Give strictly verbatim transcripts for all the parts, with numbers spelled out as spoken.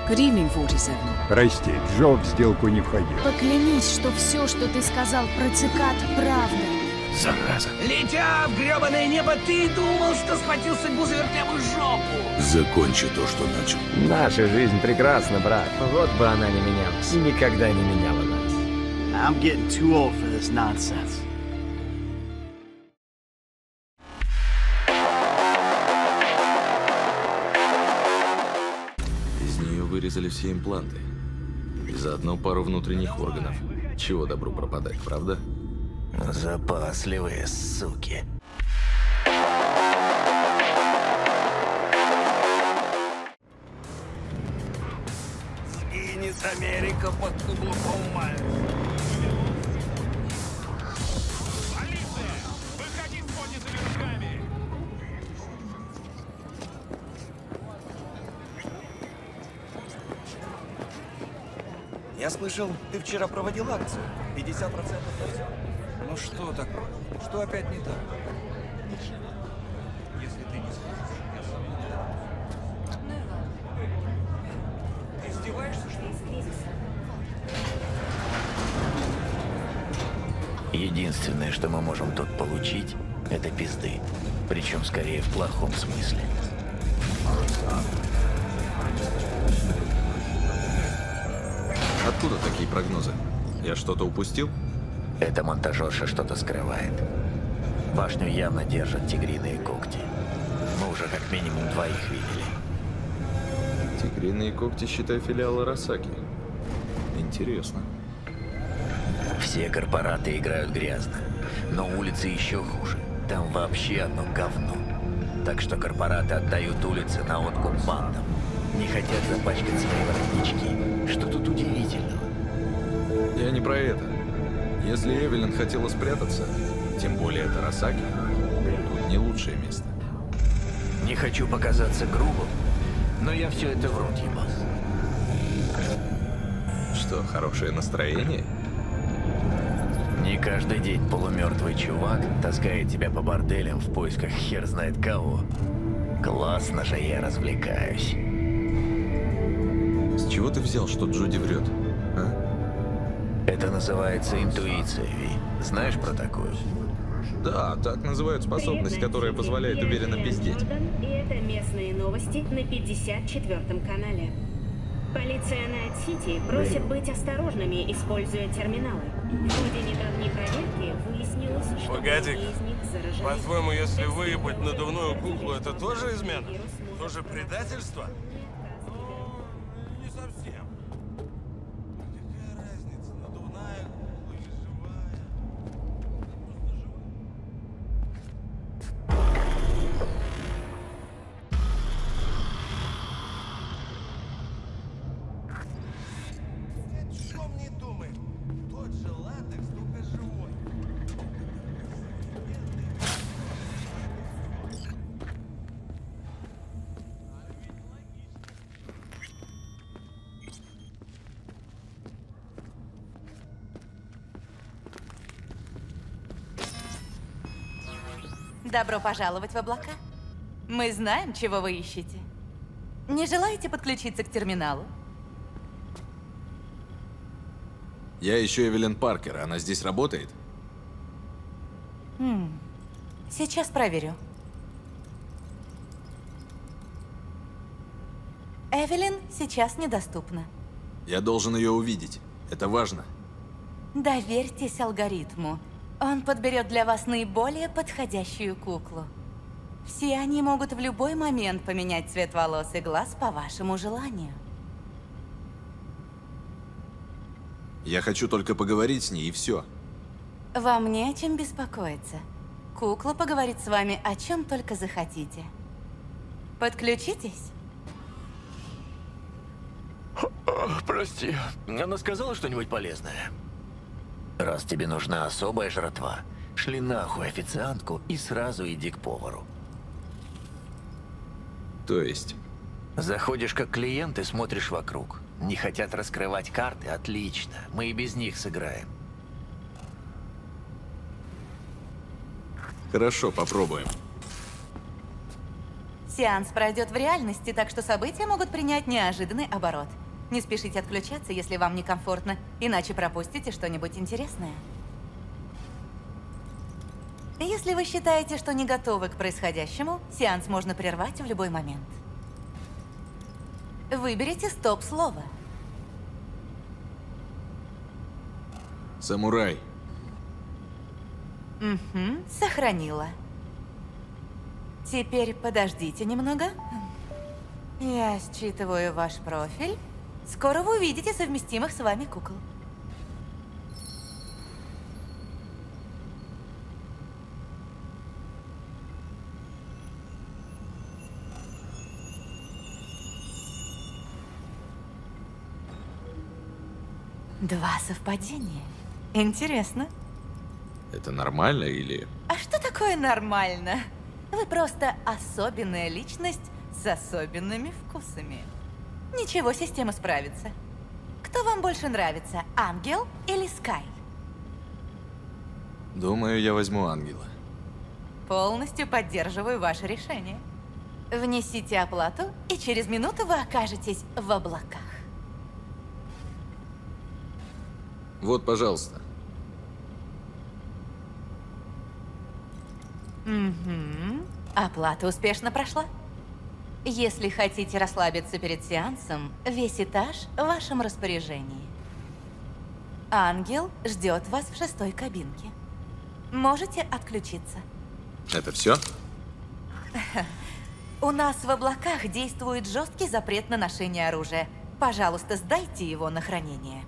Good evening, форти севен. Прости, Джо в сделку не входил. Поклянись, что все, что ты сказал про цикад, правда. Зараза. Летя в гребаное небо, ты думал, что схватил судьбу за вертевую жопу. Закончи то, что начал. Наша жизнь прекрасна, брат. Вот бы она не менялась. И никогда не меняла нас. I'm getting too old for this nonsense. Из нее вырезали все импланты. И заодно пару внутренних органов. Чего добру пропадать, правда? Запасливые суки. Сгинет Америка под каблуком Мальцева. Полиция! Выходи с поднятыми руками! Я слышал, ты вчера проводил акцию. пятьдесят процентов на все. Ну что такое? Что опять не так? Если ты не слышишь, я сам не дам. Ты издеваешься, что ли? Единственное, что мы можем тут получить, это пизды. Причем скорее в плохом смысле. Откуда такие прогнозы? Я что-то упустил? Эта монтажерша что-то скрывает. Башню явно держат тигриные когти. Мы уже как минимум двоих видели. Тигриные когти, считай, филиал Арасаки. Интересно. Все корпораты играют грязно. Но улицы еще хуже. Там вообще одно говно. Так что корпораты отдают улицы на откуп бандам. Не хотят запачкать свои воротнички. Что тут удивительного? Я не про это. Если Эвелин хотела спрятаться, тем более это Арасаки, тут не лучшее место. Не хочу показаться грубым, но я все это в рот ебал. Что, хорошее настроение? Не каждый день полумертвый чувак таскает тебя по борделям в поисках хер знает кого. Классно же я развлекаюсь. С чего ты взял, что Джуди врет? А? Это называется интуиция, Ви. Знаешь про такую? Да, так называют способность, которая позволяет уверенно пиздеть. И это местные новости на пятьдесят четвёртом канале. Полиция Найт-Сити просит быть осторожными, используя терминалы. В ходе недавней проверки выяснилось, что Погоди. многие из них заражены. По-твоему, если выебать надувную куклу, это тоже измена? Тоже предательство? Ну, не совсем. Какая разница, надувная кукла или живая? О чем не думай? Тот же латекс, только живой. Добро пожаловать в облака. Мы знаем, чего вы ищете. Не желаете подключиться к терминалу? Я ищу Эвелин Паркер. Она здесь работает? Хм. Сейчас проверю. Эвелин сейчас недоступна. Я должен ее увидеть. Это важно. Доверьтесь алгоритму. Он подберет для вас наиболее подходящую куклу. Все они могут в любой момент поменять цвет волос и глаз по вашему желанию. Я хочу только поговорить с ней, и все. Вам не о чем беспокоиться. Кукла поговорит с вами о чем только захотите. Подключитесь? Прости, она сказала что-нибудь полезное? Раз тебе нужна особая жратва, шли нахуй официантку и сразу иди к повару. То есть? Заходишь как клиент и смотришь вокруг. Не хотят раскрывать карты? Отлично. Мы и без них сыграем. Хорошо, попробуем. Сеанс пройдет в реальности, так что события могут принять неожиданный оборот. Не спешите отключаться, если вам некомфортно, иначе пропустите что-нибудь интересное. Если вы считаете, что не готовы к происходящему, сеанс можно прервать в любой момент. Выберите стоп-слово. Самурай. Угу, сохранила. Теперь подождите немного. Я считываю ваш профиль. Скоро вы увидите совместимых с вами кукол. Два совпадения. Интересно. Это нормально или... А что такое нормально? Вы просто особенная личность с особенными вкусами. Ничего, система справится. Кто вам больше нравится, ангел или Скай? Думаю, я возьму ангела. Полностью поддерживаю ваше решение. Внесите оплату, и через минуту вы окажетесь в облаках. Вот, пожалуйста. Угу. Оплата успешно прошла. Если хотите расслабиться перед сеансом, весь этаж в вашем распоряжении. Ангел ждет вас в шестой кабинке. Можете отключиться. Это все? У нас в облаках действует жесткий запрет на ношение оружия. Пожалуйста, сдайте его на хранение.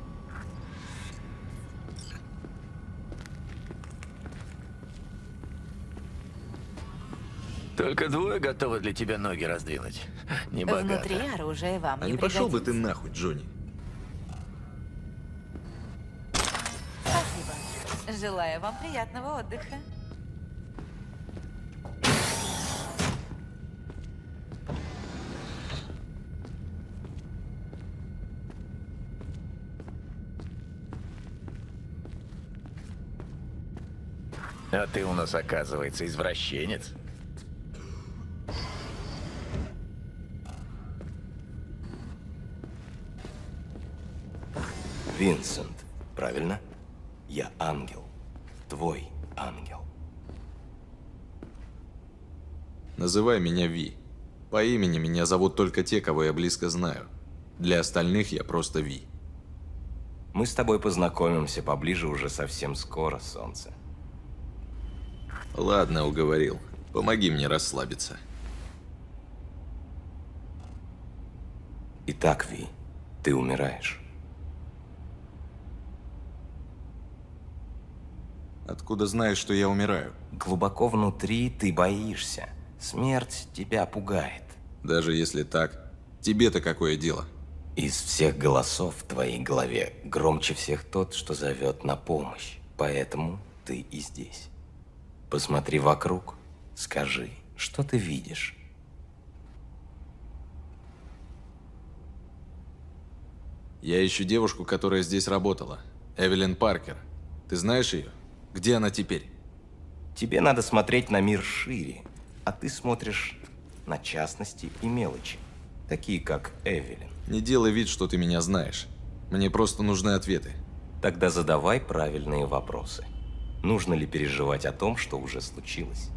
Только двое готовы для тебя ноги раздвинуть. Небогато. Внутри оружие вам А не не пошел бы пригодится. ты нахуй, Джонни. Спасибо. Желаю вам приятного отдыха. А ты у нас, оказывается, извращенец. Винсент, правильно? Я ангел. Твой ангел. Называй меня Ви. По имени меня зовут только те, кого я близко знаю. Для остальных я просто Ви. Мы с тобой познакомимся поближе уже совсем скоро, солнце. Ладно, уговорил. Помоги мне расслабиться. Итак, Ви, ты умираешь. Откуда знаешь, что я умираю? Глубоко внутри ты боишься. Смерть тебя пугает. Даже если так, тебе-то какое дело? Из всех голосов в твоей голове громче всех тот, что зовет на помощь. Поэтому ты и здесь. Посмотри вокруг, скажи, что ты видишь? Я ищу девушку, которая здесь работала. Эвелин Паркер. Ты знаешь ее? Где она теперь? Тебе надо смотреть на мир шире, а ты смотришь на частности и мелочи, такие как Эвелин. Не делай вид, что ты меня знаешь. Мне просто нужны ответы. Тогда задавай правильные вопросы. Нужно ли переживать о том, что уже случилось?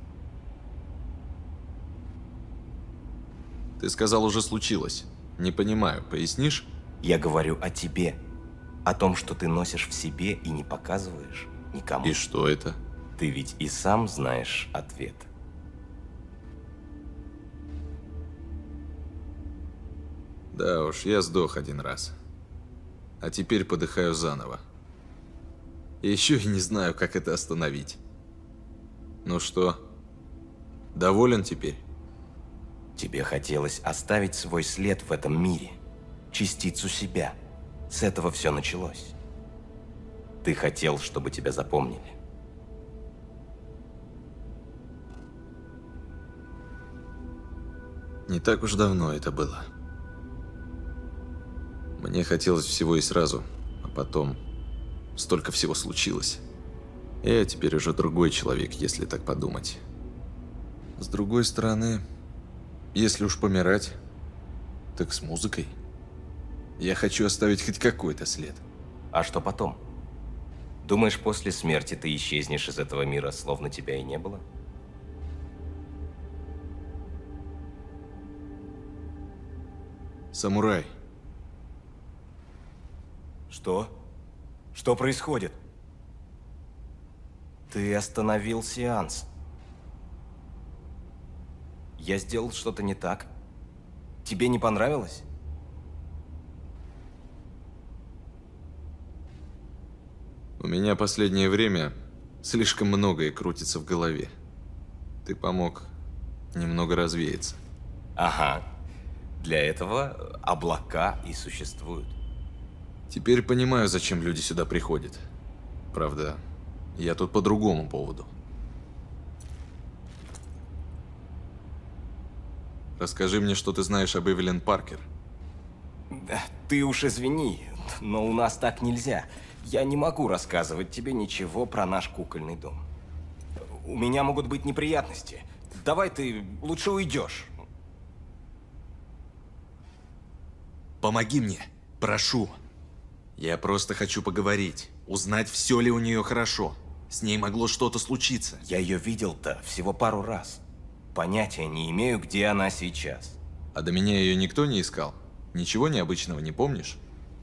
Ты сказал, уже случилось. Не понимаю, пояснишь? Я говорю о тебе, о том, что ты носишь в себе и не показываешь никому. И что это? Ты ведь и сам знаешь ответ. Да уж, я сдох один раз. А теперь подыхаю заново. И еще и не знаю, как это остановить. Ну что, доволен теперь? Тебе хотелось оставить свой след в этом мире, частицу себя. С этого все началось. Ты хотел, чтобы тебя запомнили. Не так уж давно это было. Мне хотелось всего и сразу, а потом столько всего случилось. Я теперь уже другой человек, если так подумать. С другой стороны, Если уж помирать, так с музыкой. Я хочу оставить хоть какой-то след. А что потом? Думаешь, после смерти ты исчезнешь из этого мира, словно тебя и не было? Самурай. Что? Что происходит? Ты остановил сеанс. Я сделал что-то не так? Тебе не понравилось? У меня последнее время слишком многое крутится в голове. Ты помог немного развеяться. Ага. Для этого облака и существуют. Теперь понимаю, зачем люди сюда приходят. Правда, я тут по другому поводу. Расскажи мне, что ты знаешь об Эвелин Паркер. Ты уж извини, но у нас так нельзя. Я не могу рассказывать тебе ничего про наш кукольный дом. У меня могут быть неприятности. Давай ты лучше уйдешь. Помоги мне, прошу. Я просто хочу поговорить, узнать, все ли у нее хорошо. С ней могло что-то случиться. Я ее видел-то всего пару раз. Понятия не имею, где она сейчас. А до меня ее никто не искал? Ничего необычного не помнишь?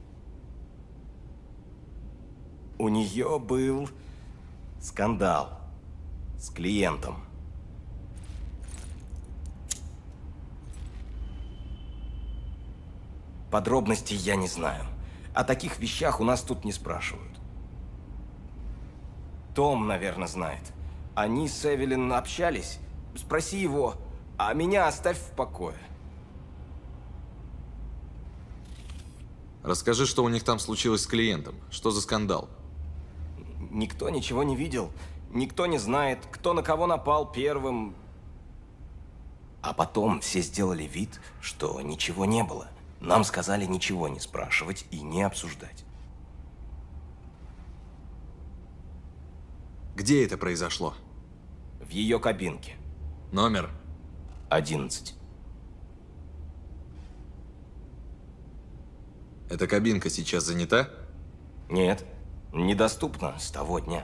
У нее был скандал с клиентом. Подробностей я не знаю. О таких вещах у нас тут не спрашивают. Том, наверное, знает. Они с Эвелин общались. Спроси его, а меня оставь в покое. Расскажи, что у них там случилось с клиентом. Что за скандал? Никто ничего не видел. Никто не знает, кто на кого напал первым. А потом все сделали вид, что ничего не было. Нам сказали ничего не спрашивать и не обсуждать. Где это произошло? В ее кабинке. Номер? Одиннадцать. Эта кабинка сейчас занята? Нет, недоступна с того дня.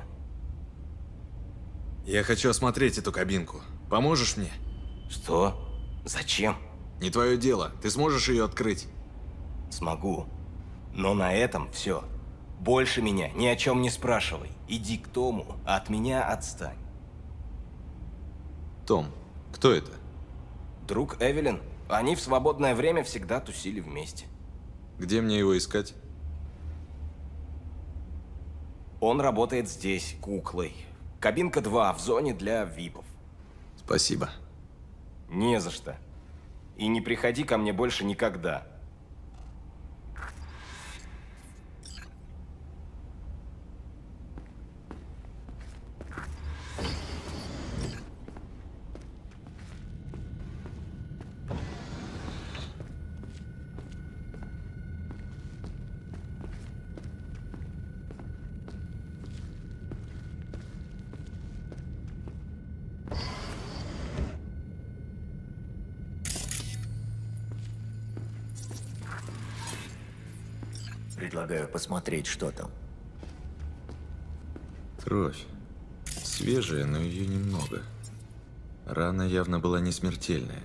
Я хочу осмотреть эту кабинку. Поможешь мне? Что? Зачем? Не твое дело. Ты сможешь ее открыть? Смогу. Но на этом все. Больше меня ни о чем не спрашивай. Иди к Тому, а от меня отстань. Том, кто это? Друг Эвелин. Они в свободное время всегда тусили вместе. Где мне его искать? Он работает здесь, куклой. Кабинка два в зоне для випов. Спасибо. Не за что. И не приходи ко мне больше никогда. Предлагаю посмотреть, что там. Кровь. Свежая, но ее немного. Рана явно была не смертельная.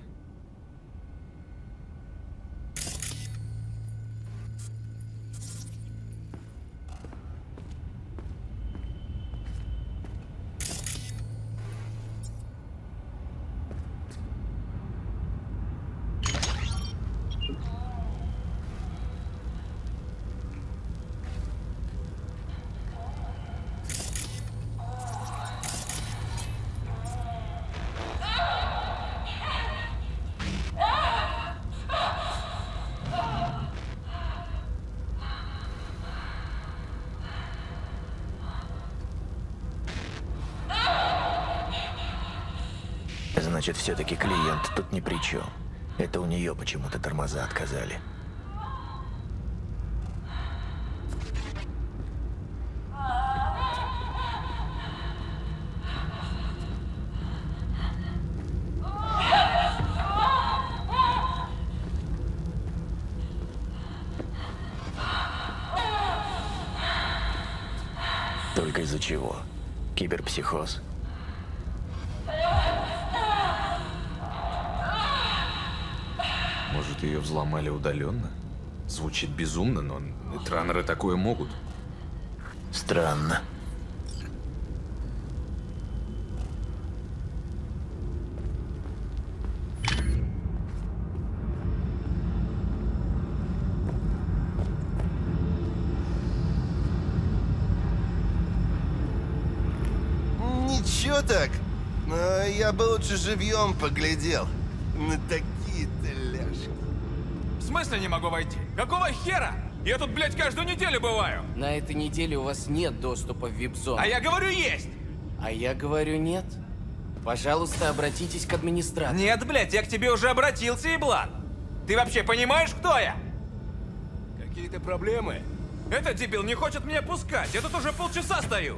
Значит, все-таки клиент тут ни при чем. Это у нее почему-то тормоза отказали. Из-за чего? Киберпсихоз? Может, ее взломали удаленно? Звучит безумно, но нетранеры такое могут. Странно. Ничего так. Но я бы лучше живьем поглядел на такие-то ляжки. В смысле не могу войти? Какого хера? Я тут, блядь, каждую неделю бываю. На этой неделе у вас нет доступа в вип-зону. А я говорю, есть. А я говорю, нет. Пожалуйста, обратитесь к администратору. Нет, блядь, я к тебе уже обратился, еблан. Ты вообще понимаешь, кто я? Какие-то проблемы? Этот дебил не хочет меня пускать. Я тут уже полчаса стою.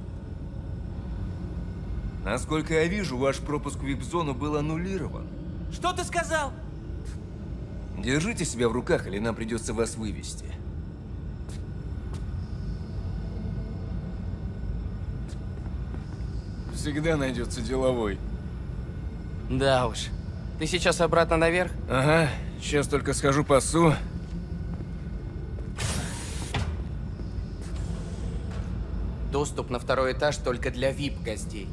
Насколько я вижу, ваш пропуск в вип-зону был аннулирован. Что ты сказал? Держите себя в руках, или нам придется вас вывести. Всегда найдется деловой. Да уж. Ты сейчас обратно наверх? Ага, сейчас только схожу пасу. Доступ на второй этаж только для вип-гостей.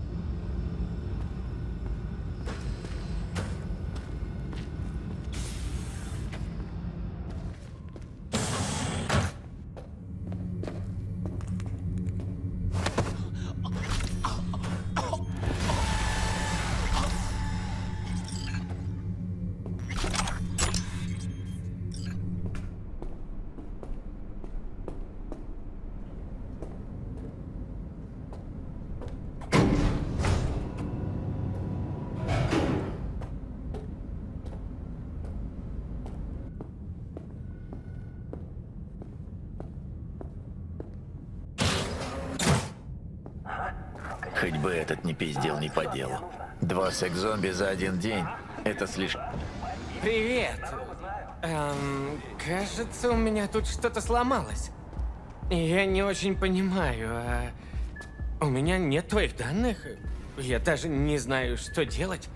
Хоть бы этот не пиздел не по делу. Два секс-зомби за один день — это слишком... Привет. Эм, кажется, у меня тут что-то сломалось. Я не очень понимаю, а... У меня нет твоих данных. Я даже не знаю, что делать.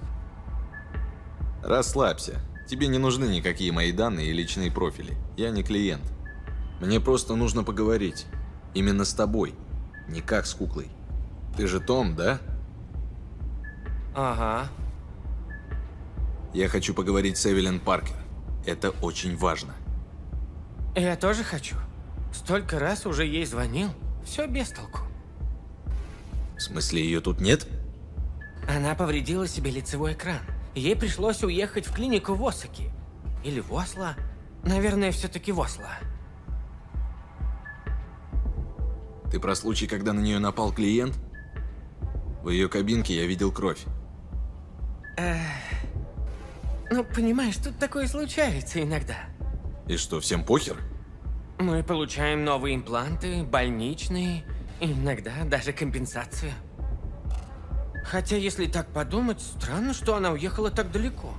Расслабься. Тебе не нужны никакие мои данные и личные профили. Я не клиент. Мне просто нужно поговорить. Именно с тобой. Не как с куклой. Ты же Том, да? Ага. Я хочу поговорить с Эвелин Паркер. Это очень важно. Я тоже хочу. Столько раз уже ей звонил. Все без толку. В смысле, ее тут нет? Она повредила себе лицевой экран. Ей пришлось уехать в клинику в Осаки. Или в Осло. Наверное, все-таки в Осло. Ты про случай, когда на нее напал клиент? В ее кабинке я видел кровь. Эх. Ну, понимаешь, тут такое случается иногда. И что, всем похер? Мы получаем новые импланты, больничные, иногда даже компенсацию. Хотя, если так подумать, странно, что она уехала так далеко.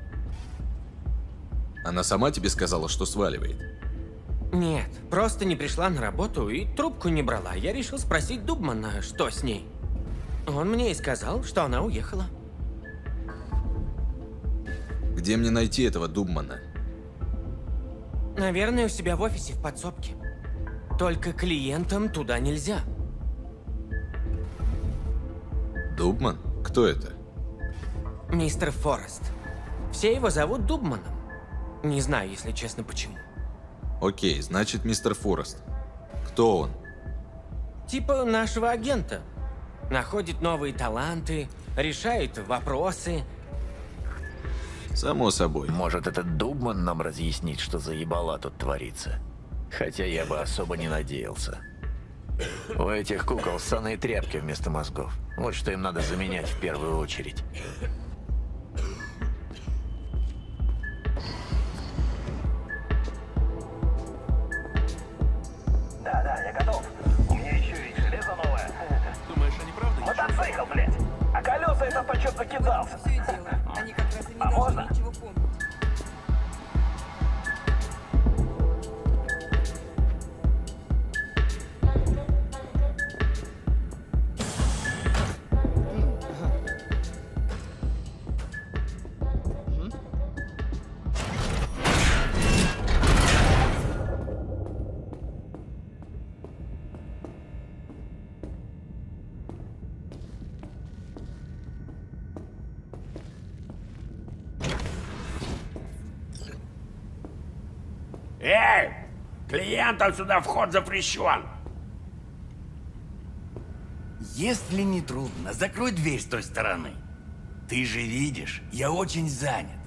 Она сама тебе сказала, что сваливает? Нет, просто не пришла на работу и трубку не брала. Я решил спросить Дубмана, что с ней. Он мне и сказал, что она уехала. Где мне найти этого Дубмана? Наверное, у себя в офисе в подсобке. Только клиентам туда нельзя. Дубман? Кто это? Мистер Форест. Все его зовут Дубманом. Не знаю, если честно, почему. Окей, значит, мистер Форест. Кто он? Типа нашего агента. Находит новые таланты, решает вопросы. Само собой. Может, этот Дубман нам разъяснит, что за ебала тут творится? Хотя я бы особо не надеялся. У этих кукол ссаные тряпки вместо мозгов. Вот что им надо заменять в первую очередь. Да-да, я готов. У меня еще и железо новое. Думаешь, они правда? Мотоцикл, блядь. А колеса это почет накидался. Они как раз и не А должны можно? ничего помнить. Эй! Клиентам сюда вход запрещен! Если не трудно, закрой дверь с той стороны. Ты же видишь, я очень занят.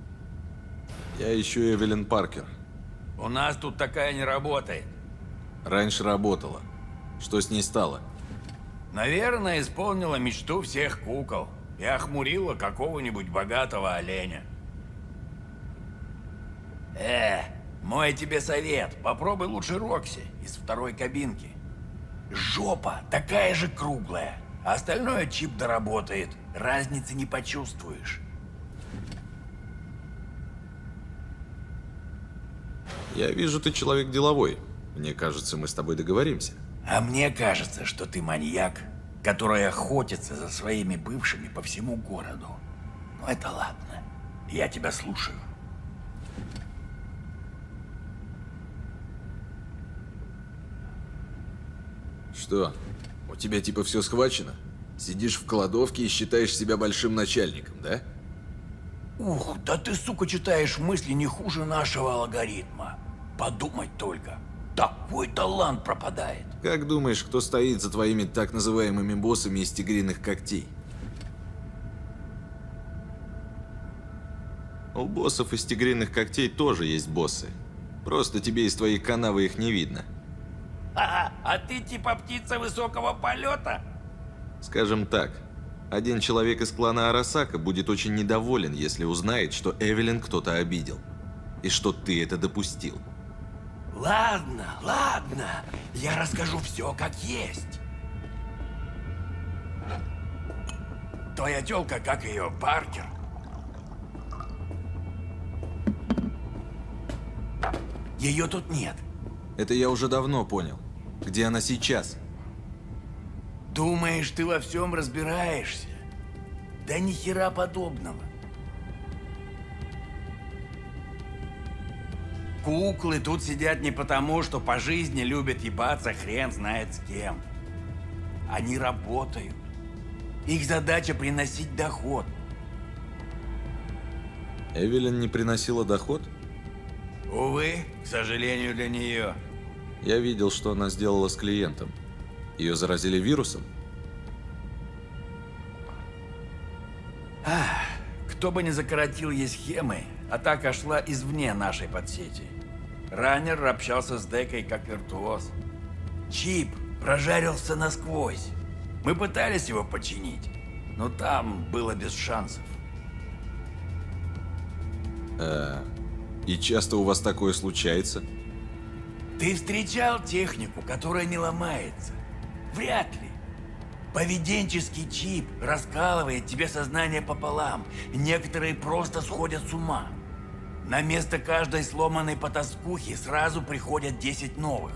Я ищу Эвелин Паркер. У нас тут такая не работает. Раньше работала. Что с ней стало? Наверное, исполнила мечту всех кукол и охмурила какого-нибудь богатого оленя. Э, мой тебе совет. Попробуй лучше Рокси из второй кабинки. Жопа такая же круглая, а остальное чип доработает. Разницы не почувствуешь. Я вижу, ты человек деловой. Мне кажется, мы с тобой договоримся. А мне кажется, что ты маньяк, который охотится за своими бывшими по всему городу. Ну это ладно. Я тебя слушаю. Что? У тебя типа все схвачено? Сидишь в кладовке и считаешь себя большим начальником, да? Ух, да ты, сука, читаешь мысли не хуже нашего алгоритма. Подумать только. Такой талант пропадает. Как думаешь, кто стоит за твоими так называемыми боссами из тигриных когтей? У боссов из тигриных когтей тоже есть боссы. Просто тебе из твоей канавы их не видно. А, а ты типа птица высокого полета? Скажем так, один человек из клана Арасака будет очень недоволен, если узнает, что Эвелин кто-то обидел. И что ты это допустил. Ладно, ладно. Я расскажу все как есть. Твоя тёлка, как ее, Паркер? Ее тут нет. Это я уже давно понял. Где она сейчас? Думаешь, ты во всем разбираешься? Да ни хера подобного. Куклы тут сидят не потому, что по жизни любят ебаться хрен знает с кем. Они работают. Их задача приносить доход. Эвелин не приносила доход? Увы, к сожалению для нее. Я видел, что она сделала с клиентом. Ее заразили вирусом? Ах, кто бы ни закоротил ей схемы, атака шла извне нашей подсети. Раннер общался с Декой как виртуоз. Чип прожарился насквозь. Мы пытались его починить, но там было без шансов. А, и часто у вас такое случается? Ты встречал технику, которая не ломается? Вряд ли. Поведенческий чип раскалывает тебе сознание пополам. Некоторые просто сходят с ума. На место каждой сломанной потаскухи сразу приходят десять новых.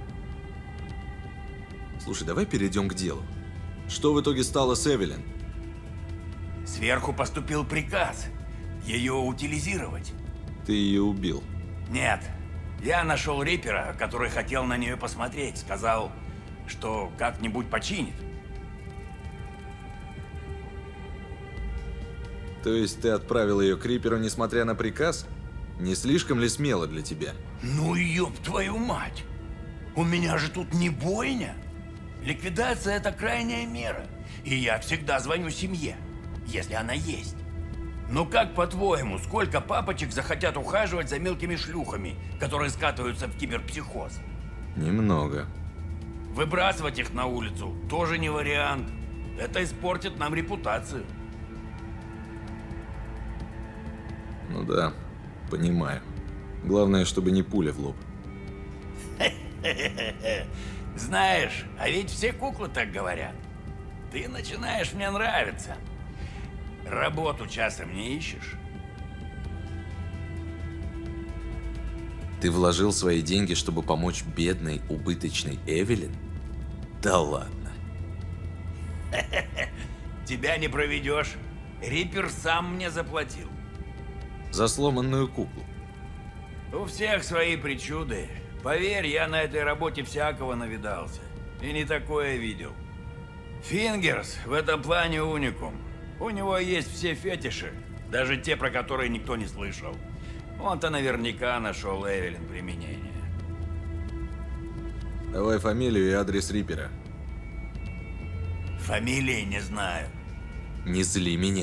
Слушай, давай перейдем к делу. Что в итоге стало с Эвелин? Сверху поступил приказ ее утилизировать. Ты ее убил? Нет. Я нашел Риппера, который хотел на нее посмотреть. Сказал, что как-нибудь починит. То есть ты отправил ее к Рипперу, несмотря на приказ? Не слишком ли смело для тебя? Ну ёб твою мать! У меня же тут не бойня. Ликвидация – это крайняя мера. И я всегда звоню семье, если она есть. Ну как, по-твоему, сколько папочек захотят ухаживать за мелкими шлюхами, которые скатываются в киберпсихоз? Немного. Выбрасывать их на улицу тоже не вариант. Это испортит нам репутацию. Ну да, понимаю. Главное, чтобы не пуля в лоб. Знаешь, а ведь все куклы так говорят. Ты начинаешь мне нравиться. Работу часом не ищешь? Ты вложил свои деньги, чтобы помочь бедной, убыточной Эвелин? Да ладно. Тебя не проведешь. Риппер сам мне заплатил. За сломанную куклу. У всех свои причуды. Поверь, я на этой работе всякого навидался. И не такое видел. Фингерс в этом плане уникум. У него есть все фетиши, даже те, про которые никто не слышал. Он-то наверняка нашел Эвелин применение. Давай фамилию и адрес Риппера. Фамилии не знаю. Не зли меня.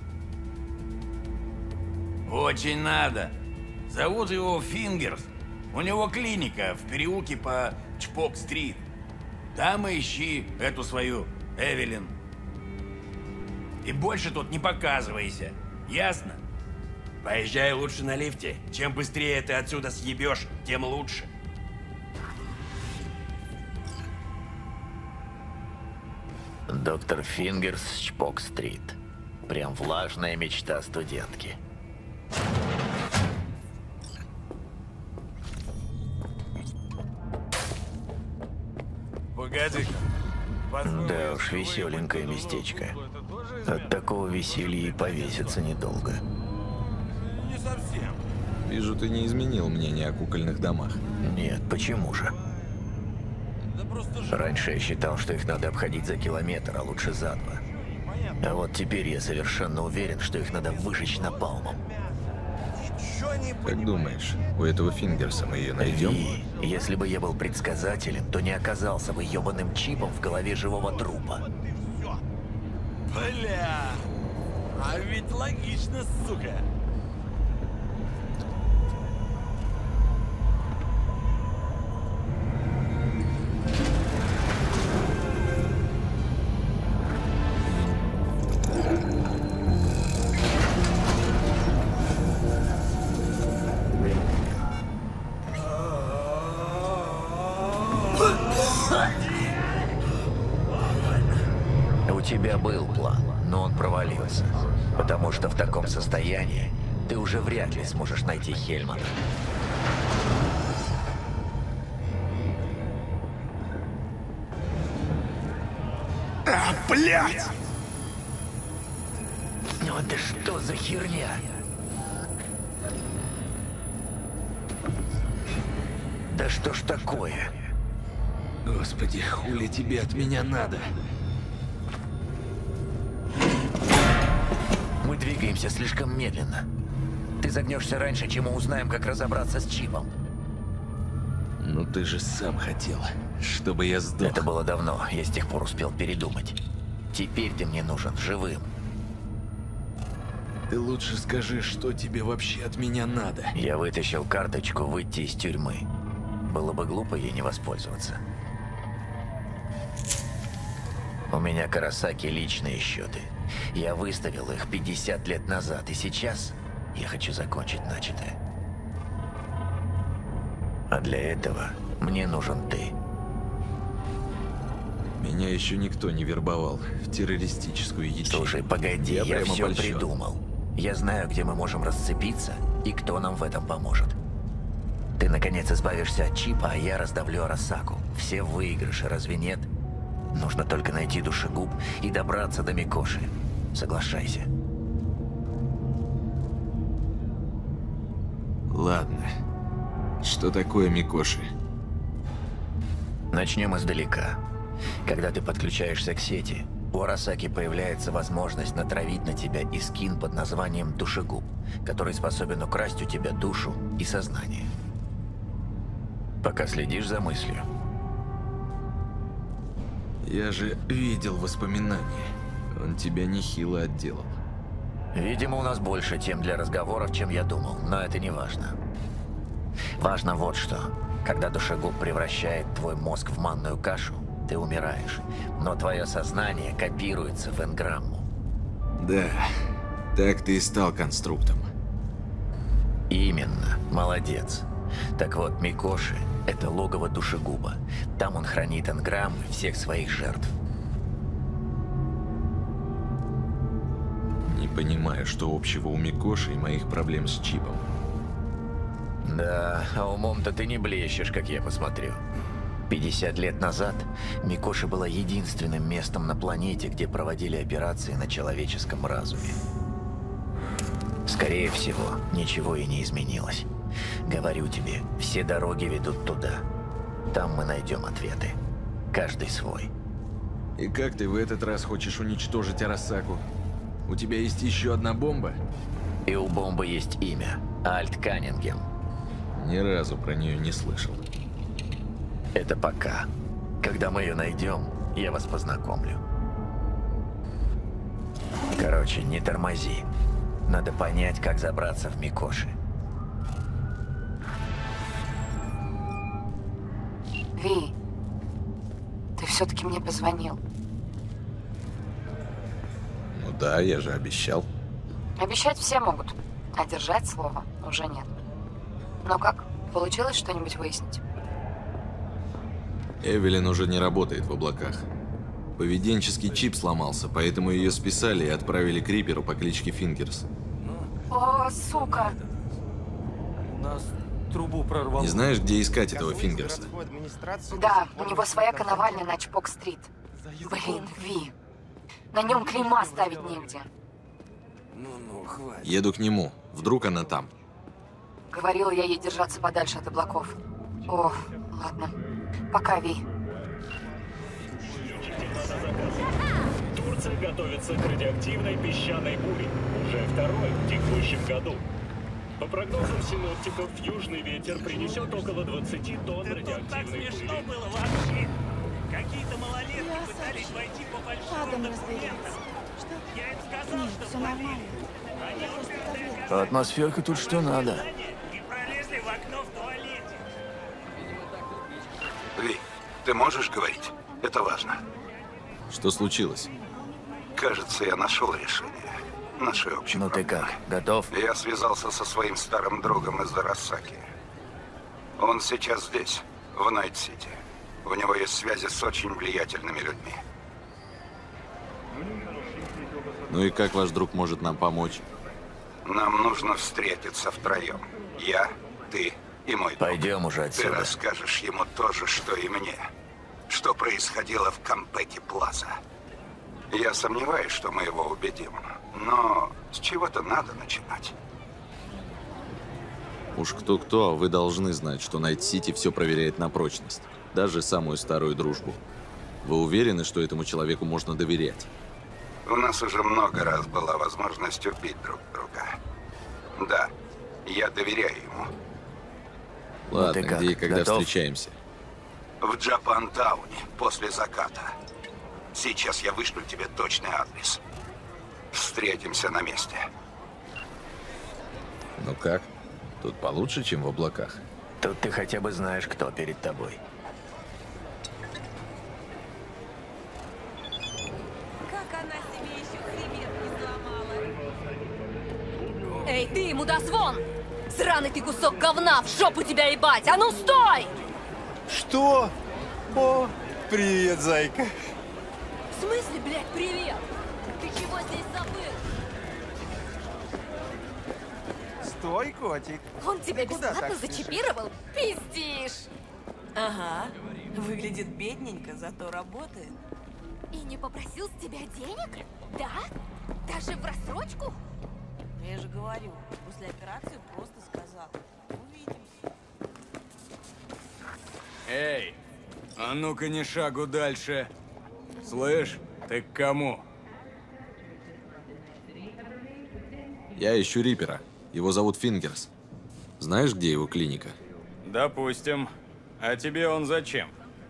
Очень надо. Зовут его Фингерс. У него клиника в переулке по Чпок-стрит. Там и ищи эту свою Эвелин. И больше тут не показывайся. Ясно? Поезжай лучше на лифте. Чем быстрее ты отсюда съебешь, тем лучше. Доктор Фингерс, Чпок-стрит. Прям влажная мечта студентки. Погоди-ка. Да уж, веселенькое местечко. От такого веселья и повеситься недолго. Не совсем. Вижу, ты не изменил мнение о кукольных домах. Нет, почему же? Раньше я считал, что их надо обходить за километр, а лучше за два. А вот теперь я совершенно уверен, что их надо выжечь напалмом. Как думаешь, у этого Фингерса мы ее найдем? И если бы я был предсказателем, то не оказался бы ебаным чипом в голове живого трупа. Бля, а ведь логично, сука. У тебя был план, но он провалился. Потому что в таком состоянии ты уже вряд ли сможешь найти Хельмана. А, блядь! Ну это что за херня? Да что ж такое? Господи, хули тебе от меня надо? Мы двигаемся слишком медленно. Ты загнешься раньше, чем мы узнаем, как разобраться с чипом. Ну ты же сам хотел, чтобы я сдох. Это было давно, я с тех пор успел передумать. Теперь ты мне нужен живым. Ты лучше скажи, что тебе вообще от меня надо. Я вытащил карточку выйти из тюрьмы. Было бы глупо ей не воспользоваться. У меня Карасаки личные счеты. Я выставил их пятьдесят лет назад, и сейчас я хочу закончить начатое. А для этого мне нужен ты. Меня еще никто не вербовал в террористическую ячейку. Слушай, погоди, я, я все обольщен. придумал. Я знаю, где мы можем расцепиться, и кто нам в этом поможет. Ты, наконец, избавишься от чипа, а я раздавлю Арасаку. Все выигрыши, разве нет? Нужно только найти душегуб и добраться до Микоши. Соглашайся. Ладно. Что такое Микоши? Начнем издалека. Когда ты подключаешься к сети, у Арасаки появляется возможность натравить на тебя искин под названием Душегуб, который способен украсть у тебя душу и сознание. Пока следишь за мыслью. Я же видел воспоминания. Он тебя нехило отделал. Видимо, у нас больше тем для разговоров, чем я думал, но это не важно. Важно вот что. Когда душегуб превращает твой мозг в манную кашу, ты умираешь, но твое сознание копируется в энграмму. Да, так ты и стал конструктом. Именно, молодец. Так вот, Микоши — это логово душегуба. Там он хранит энграммы всех своих жертв. Не понимаю, что общего у Микоши и моих проблем с чипом. Да, а умом-то ты не блещешь, как я посмотрю. пятьдесят лет назад Микоши была единственным местом на планете, где проводили операции на человеческом разуме. Скорее всего, ничего и не изменилось. Говорю тебе, все дороги ведут туда. Там мы найдем ответы. Каждый свой. И как ты в этот раз хочешь уничтожить Арасаку? У тебя есть еще одна бомба? И у бомбы есть имя. Альт Каннингем. Ни разу про нее не слышал. Это пока. Когда мы ее найдем, я вас познакомлю. Короче, не тормози. Надо понять, как забраться в Микоши. Ви, ты все-таки мне позвонил. Ну да, я же обещал. Обещать все могут, а держать слово уже нет. Но как? Получилось что-нибудь выяснить? Эвелин уже не работает в облаках. Поведенческий чип сломался, поэтому ее списали и отправили к Риперу по кличке Фингерс. О, сука! Нас трубу прорвало. Не знаешь, где искать этого Фингерса? Да, у него своя коновальня на Чпок-стрит. Блин, Ви. На нем клейма ставить негде. Еду к нему. Вдруг она там. Говорила я ей держаться подальше от облаков. О, ладно. Пока, Ви. Турция готовится к радиоактивной песчаной буре. Уже второй в текущем году. По прогнозам синоптиков, южный ветер принесет около двадцати тонн радиоактивной пыли. было вообще. Какие-то малолетки пытались войти по фальшивым документам. Я им сказал, что все нормально. они уже А атмосферка тут что надо. и пролезли в окно в туалете. Ви, ты можешь говорить? Это важно. Что случилось? Кажется, я нашел решение нашей общей Ну ты как, готов? Я связался со своим старым другом из Арасаки. Он сейчас здесь, в Найт-Сити. У него есть связи с очень влиятельными людьми. Ну и как ваш друг может нам помочь? Нам нужно встретиться втроем. Я, ты и мой друг. Пойдем уже Ты отсюда. расскажешь ему то же, что и мне. Что происходило в Кампеке Плаза. Я сомневаюсь, что мы его убедим. Но с чего-то надо начинать. Уж кто-кто, а вы должны знать, что Найт-Сити все проверяет на прочность. Даже самую старую дружбу. Вы уверены, что этому человеку можно доверять? У нас уже много раз была возможность убить друг друга. Да, я доверяю ему. Ладно, Ну ты как, где и когда готов? встречаемся? В Джапантауне, после заката. Сейчас я вышлю тебе точный адрес. Встретимся на месте. Ну как? Тут получше, чем в облаках. Тут ты хотя бы знаешь, кто перед тобой. Как она себе еще хребет не сломала. Эй, ты, мудозвон! Сраный ты кусок говна, в жопу тебя ебать! А ну стой! Что? О, привет, зайка. В смысле, блядь, привет? Ты чего здесь забыл? Стой, котик. Он тебя Куда бесплатно так спешишь? зачипировал? Пиздишь! Ага. Выглядит бедненько, зато работает. И не попросил с тебя денег? Да? Даже в рассрочку? Я же говорю, после операции просто сказал. Увидимся. Эй, а ну-ка ни шагу дальше. Слышь, ты к кому? Я ищу Рипера. Его зовут Фингерс. Знаешь, где его клиника? Допустим. А тебе он зачем?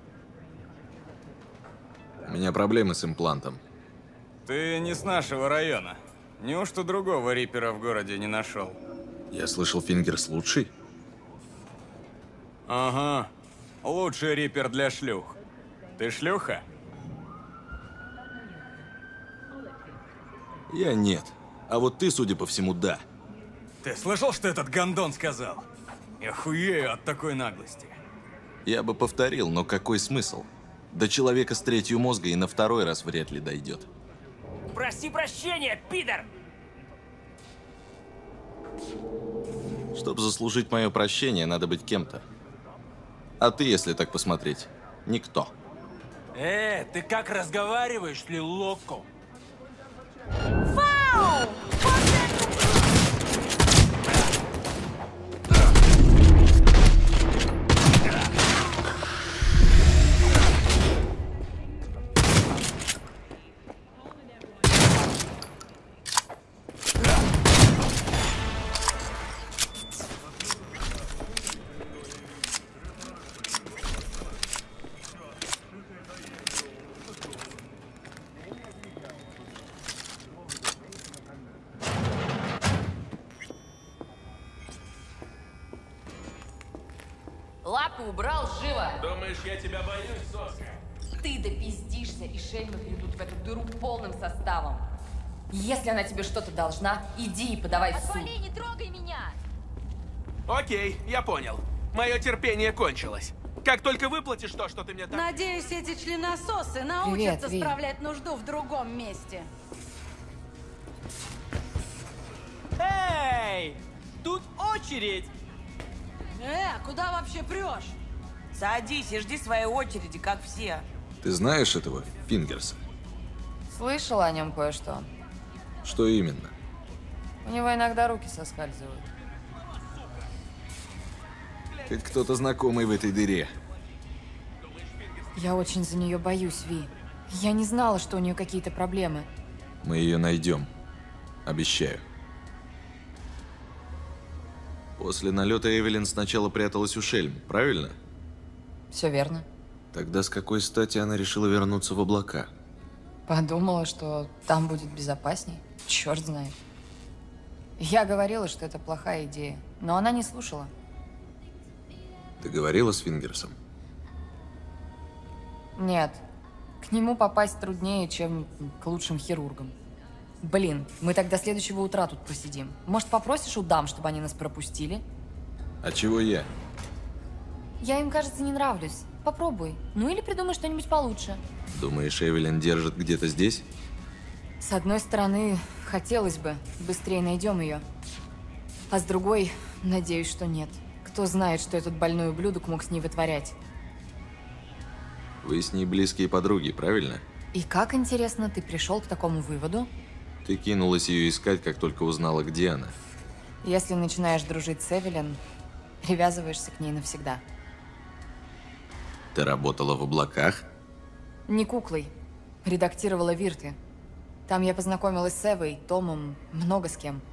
У меня проблемы с имплантом. Ты не с нашего района. Неужто другого Рипера в городе не нашел? Я слышал, Фингерс лучший. Ага. Лучший Рипер для шлюх. Ты шлюха? Я нет. А вот ты, судя по всему, да. Ты слышал, что этот гондон сказал? Я хуею от такой наглости. Я бы повторил, но какой смысл? До человека с третью мозга и на второй раз вряд ли дойдет. Проси прощения, пидор! Чтобы заслужить мое прощение, надо быть кем-то. А ты, если так посмотреть, никто. Э, ты как разговариваешь, ли локо? Фау! Лапы убрал, живо! Думаешь, я тебя боюсь, соска? Ты допиздишься, и шельмы придут в эту дыру полным составом. Если она тебе что-то должна, иди и подавай в суд. Отвали, не трогай меня! Окей, я понял. Мое терпение кончилось. Как только выплатишь то, что ты мне дал... Надеюсь, эти членососы научатся Ви. справлять нужду в другом месте. Эй! Тут очередь! Э, куда вообще прешь? Садись и жди своей очереди, как все. Ты знаешь этого Фингерса? Слышала о нем кое-что. Что именно? У него иногда руки соскальзывают. Хоть кто-то знакомый в этой дыре. Я очень за нее боюсь, Ви. Я не знала, что у нее какие-то проблемы. Мы ее найдем. Обещаю. После налета Эвелин сначала пряталась у Шельм, правильно? Все верно. Тогда с какой стати она решила вернуться в облака? Подумала, что там будет безопасней. Черт знает. Я говорила, что это плохая идея, но она не слушала. Ты говорила с Фингерсом? Нет. К нему попасть труднее, чем к лучшим хирургам. Блин, мы так до следующего утра тут посидим. Может, попросишь у дам, чтобы они нас пропустили? А чего я? Я им, кажется, не нравлюсь. Попробуй. Ну или придумай что-нибудь получше. Думаешь, Эвелин держит где-то здесь? С одной стороны, хотелось бы. Быстрее найдем ее. А с другой, надеюсь, что нет. Кто знает, что этот больной ублюдок мог с ней вытворять. Вы с ней близкие подруги, правильно? И как, интересно, ты пришел к такому выводу? Ты кинулась ее искать, как только узнала, где она. Если начинаешь дружить с Эвелин, привязываешься к ней навсегда. Ты работала в облаках? Не куклой. Редактировала Вирты. Там я познакомилась с Эвой, Томом, много с кем.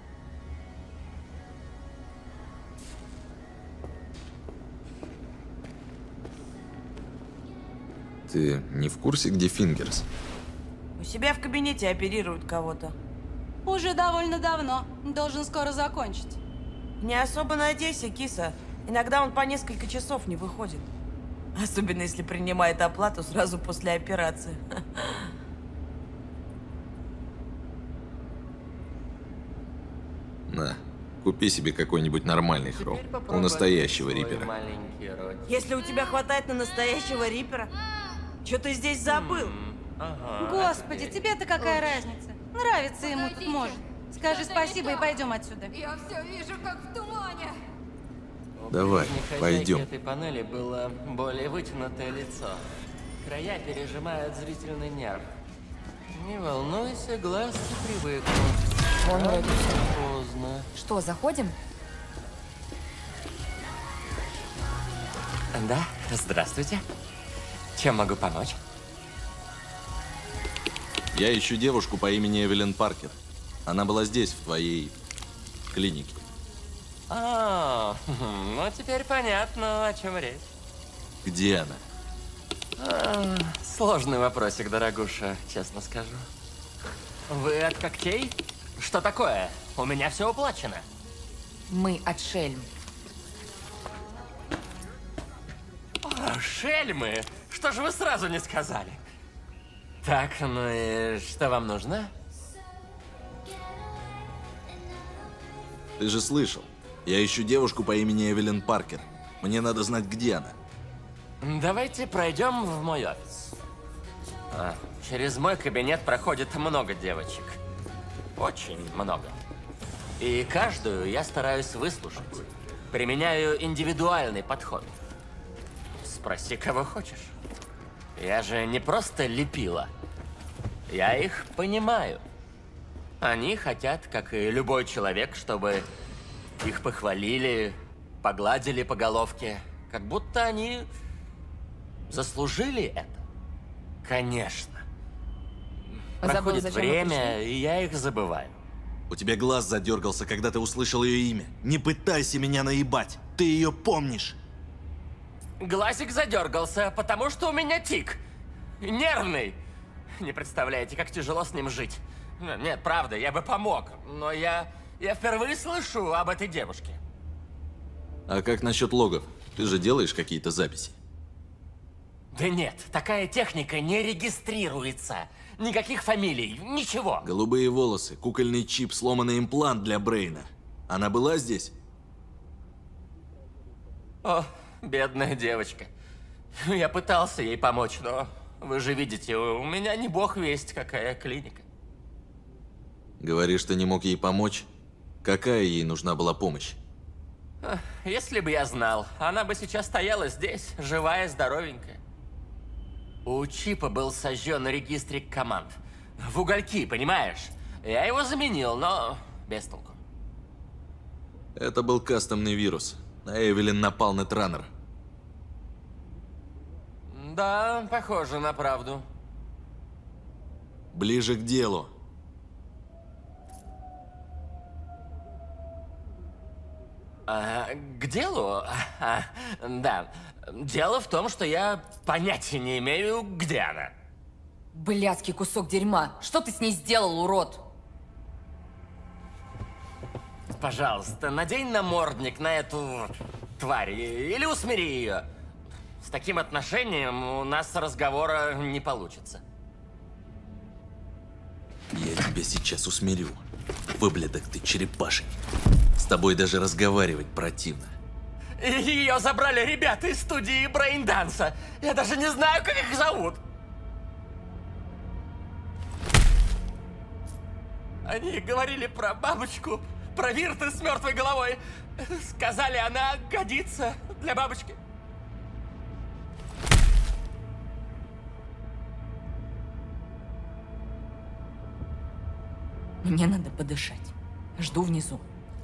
Ты не в курсе, где Фингерс? У себя в кабинете оперируют кого-то. Уже довольно давно. Должен скоро закончить. Не особо надейся, киса. Иногда он по несколько часов не выходит. Особенно если принимает оплату сразу после операции. На, купи себе какой-нибудь нормальный хром. У настоящего рипера. Если у тебя хватает на настоящего рипера, что ты здесь забыл? Господи, тебе-то какая разница? Нравится ему тут может. Скажи спасибо и пойдем отсюда. Я все вижу, как в тумане. Давай, пойдем. У этой панели было более вытянутое лицо. Края пережимают зрительный нерв. Не волнуйся, глазки привыкнут. Вон вроде всё. Поздно. Что, заходим? Да, здравствуйте. Чем могу помочь? Я ищу девушку по имени Эвелин Паркер. Она была здесь, в твоей клинике. А, ну теперь понятно, о чем речь. Где она? А, сложный вопросик, дорогуша, честно скажу. Вы от когтей? Что такое? У меня все уплачено. Мы от Шельм. О, шельмы! Что же вы сразу не сказали? Так, ну и что вам нужно? Ты же слышал. Я ищу девушку по имени Эвелин Паркер. Мне надо знать, где она. Давайте пройдем в мой офис. А, через мой кабинет проходит много девочек. Очень много. И каждую я стараюсь выслушать. Применяю индивидуальный подход. Спроси, кого хочешь. Я же не просто лепила. Я их понимаю. Они хотят, как и любой человек, чтобы их похвалили, погладили по головке. Как будто они заслужили это. Конечно. Проходит время, и я их забываю. У тебя глаз задергался, когда ты услышал ее имя. Не пытайся меня наебать. Ты ее помнишь. Глазик задергался, потому что у меня тик. Нервный. Не представляете, как тяжело с ним жить. Нет, правда, я бы помог. Но я... Я впервые слышу об этой девушке. А как насчет логов? Ты же делаешь какие-то записи? Да нет, такая техника не регистрируется. Никаких фамилий, ничего. Голубые волосы, кукольный чип, сломанный имплант для Брейна. Она была здесь? О, бедная девочка. Я пытался ей помочь, но вы же видите, у меня не бог весть, какая клиника. Говоришь, ты не мог ей помочь? Какая ей нужна была помощь? Если бы я знал, она бы сейчас стояла здесь, живая, здоровенькая. У чипа был сожжен регистрик команд. В угольки, понимаешь? Я его заменил, но без толку. Это был кастомный вирус. На Эвелин напал Нетранер. Да, похоже на правду. Ближе к делу. А, к делу? А, да. Дело в том, что я понятия не имею, где она. Блядский кусок дерьма. Что ты с ней сделал, урод? Пожалуйста, надень намордник на эту тварь или усмири ее. С таким отношением у нас разговора не получится. Я тебя сейчас усмирю. Выблядок ты черепаший. С тобой даже разговаривать противно. Ее забрали ребята из студии Брейнданса. Я даже не знаю, как их зовут. Они говорили про бабочку, про Вирта с мертвой головой. Сказали, она годится для бабочки. Мне надо подышать. Жду внизу.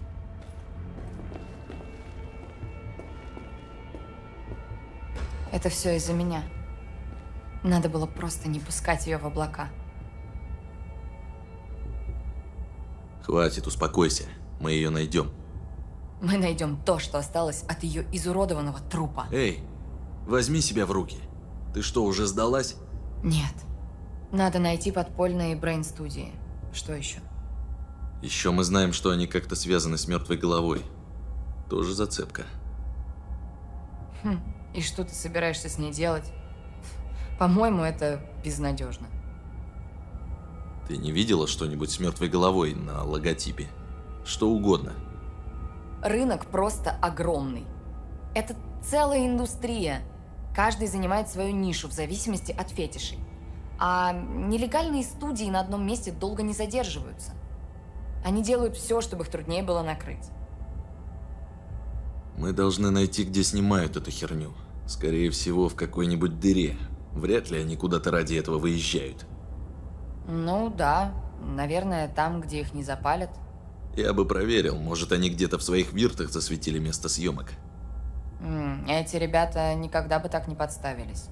Это все из-за меня. Надо было просто не пускать ее в облака. Хватит, успокойся. Мы ее найдем. Мы найдем то, что осталось от ее изуродованного трупа. Эй, возьми себя в руки. Ты что, уже сдалась? Нет. Надо найти подпольные брейн-студии. Что еще? Еще мы знаем, что они как-то связаны с мертвой головой. Тоже зацепка. Хм. И что ты собираешься с ней делать? По-моему, это безнадежно. Ты не видела что-нибудь с мертвой головой на логотипе? Что угодно. Рынок просто огромный. Это целая индустрия. Каждый занимает свою нишу в зависимости от фетишей. А нелегальные студии на одном месте долго не задерживаются. Они делают все, чтобы их труднее было накрыть. Мы должны найти, где снимают эту херню. Скорее всего, в какой-нибудь дыре. Вряд ли они куда-то ради этого выезжают. Ну да, наверное, там, где их не запалят. Я бы проверил, может, они где-то в своих виртах засветили место съемок. М, эти ребята никогда бы так не подставились.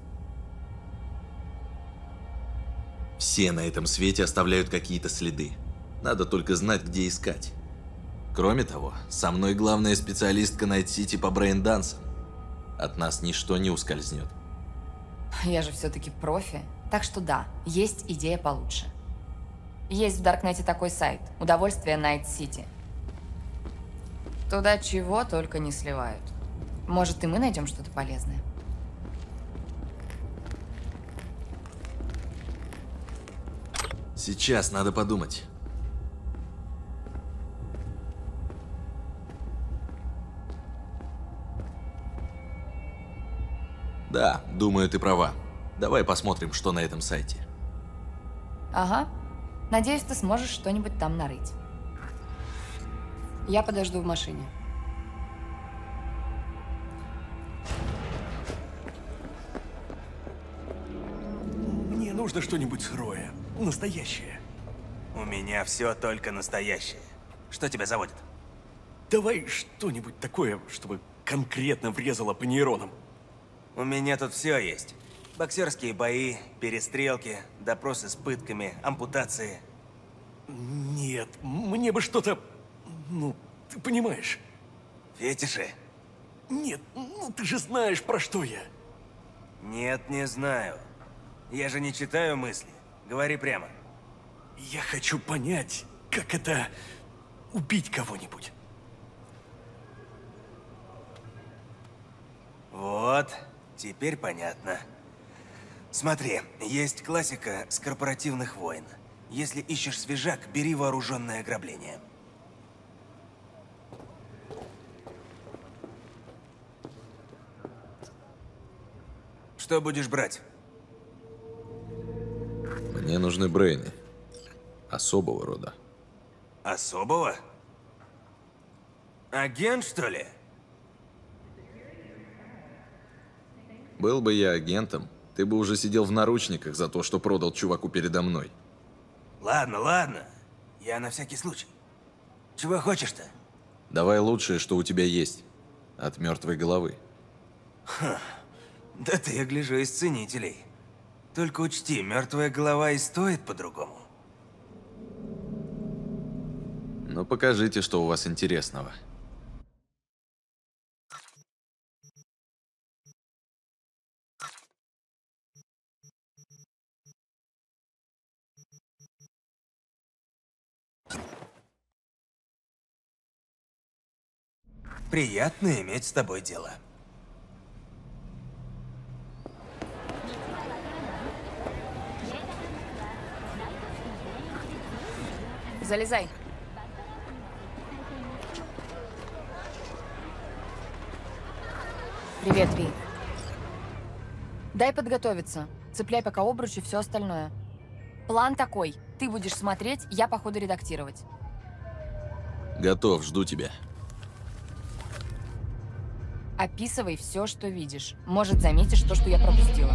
Все на этом свете оставляют какие-то следы. Надо только знать, где искать. Кроме того, со мной главная специалистка Найт-Сити по брейн-дансам. От нас ничто не ускользнет. Я же все-таки профи. Так что да, есть идея получше. Есть в Даркнете такой сайт. Удовольствие Найт-Сити. Туда чего только не сливают. Может, и мы найдем что-то полезное. Сейчас надо подумать. Да, думаю, ты права. Давай посмотрим, что на этом сайте. Ага. Надеюсь, ты сможешь что-нибудь там нарыть. Я подожду в машине. Мне нужно что-нибудь сырое, настоящее. У меня все только настоящее. Что тебя заводит? Давай что-нибудь такое, чтобы конкретно врезало по нейронам. У меня тут все есть. Боксерские бои, перестрелки, допросы с пытками, ампутации. Нет, мне бы что-то... Ну, ты понимаешь. Фетиши? Нет, ну ты же знаешь, про что я. Нет, не знаю. Я же не читаю мысли. Говори прямо. Я хочу понять, как это убить кого-нибудь. Вот, теперь понятно. Смотри, есть классика с корпоративных войн. Если ищешь свежак, бери вооруженное ограбление. Что будешь брать? Мне нужны брейни. Особого рода. Особого? Агент, что ли? Был бы я агентом, ты бы уже сидел в наручниках за то, что продал чуваку передо мной. Ладно, ладно. Я на всякий случай. Чего хочешь-то? Давай лучшее, что у тебя есть. От мертвой головы. Ха. Да ты, я гляжу, из ценителей. Только учти, мертвая голова и стоит по-другому. Ну покажите, что у вас интересного. Приятно иметь с тобой дело. Залезай. Привет, Ви. Дай подготовиться. Цепляй пока обруч и все остальное. План такой. Ты будешь смотреть, я по ходу редактировать. Готов, жду тебя. Описывай все, что видишь. Может, заметишь то, что я пропустила.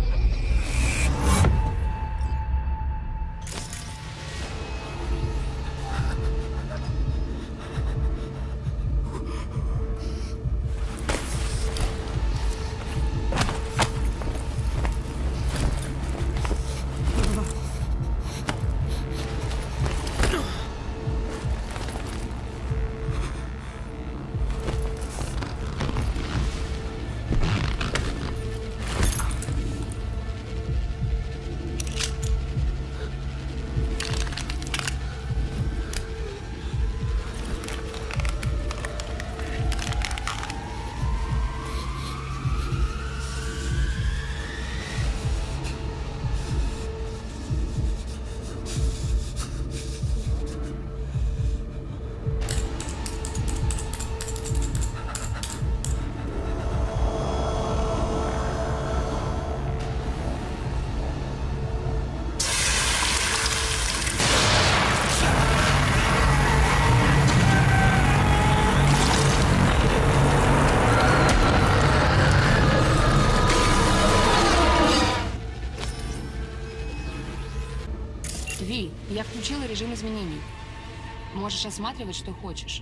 Ви, я включила режим изменений. Можешь осматривать, что хочешь.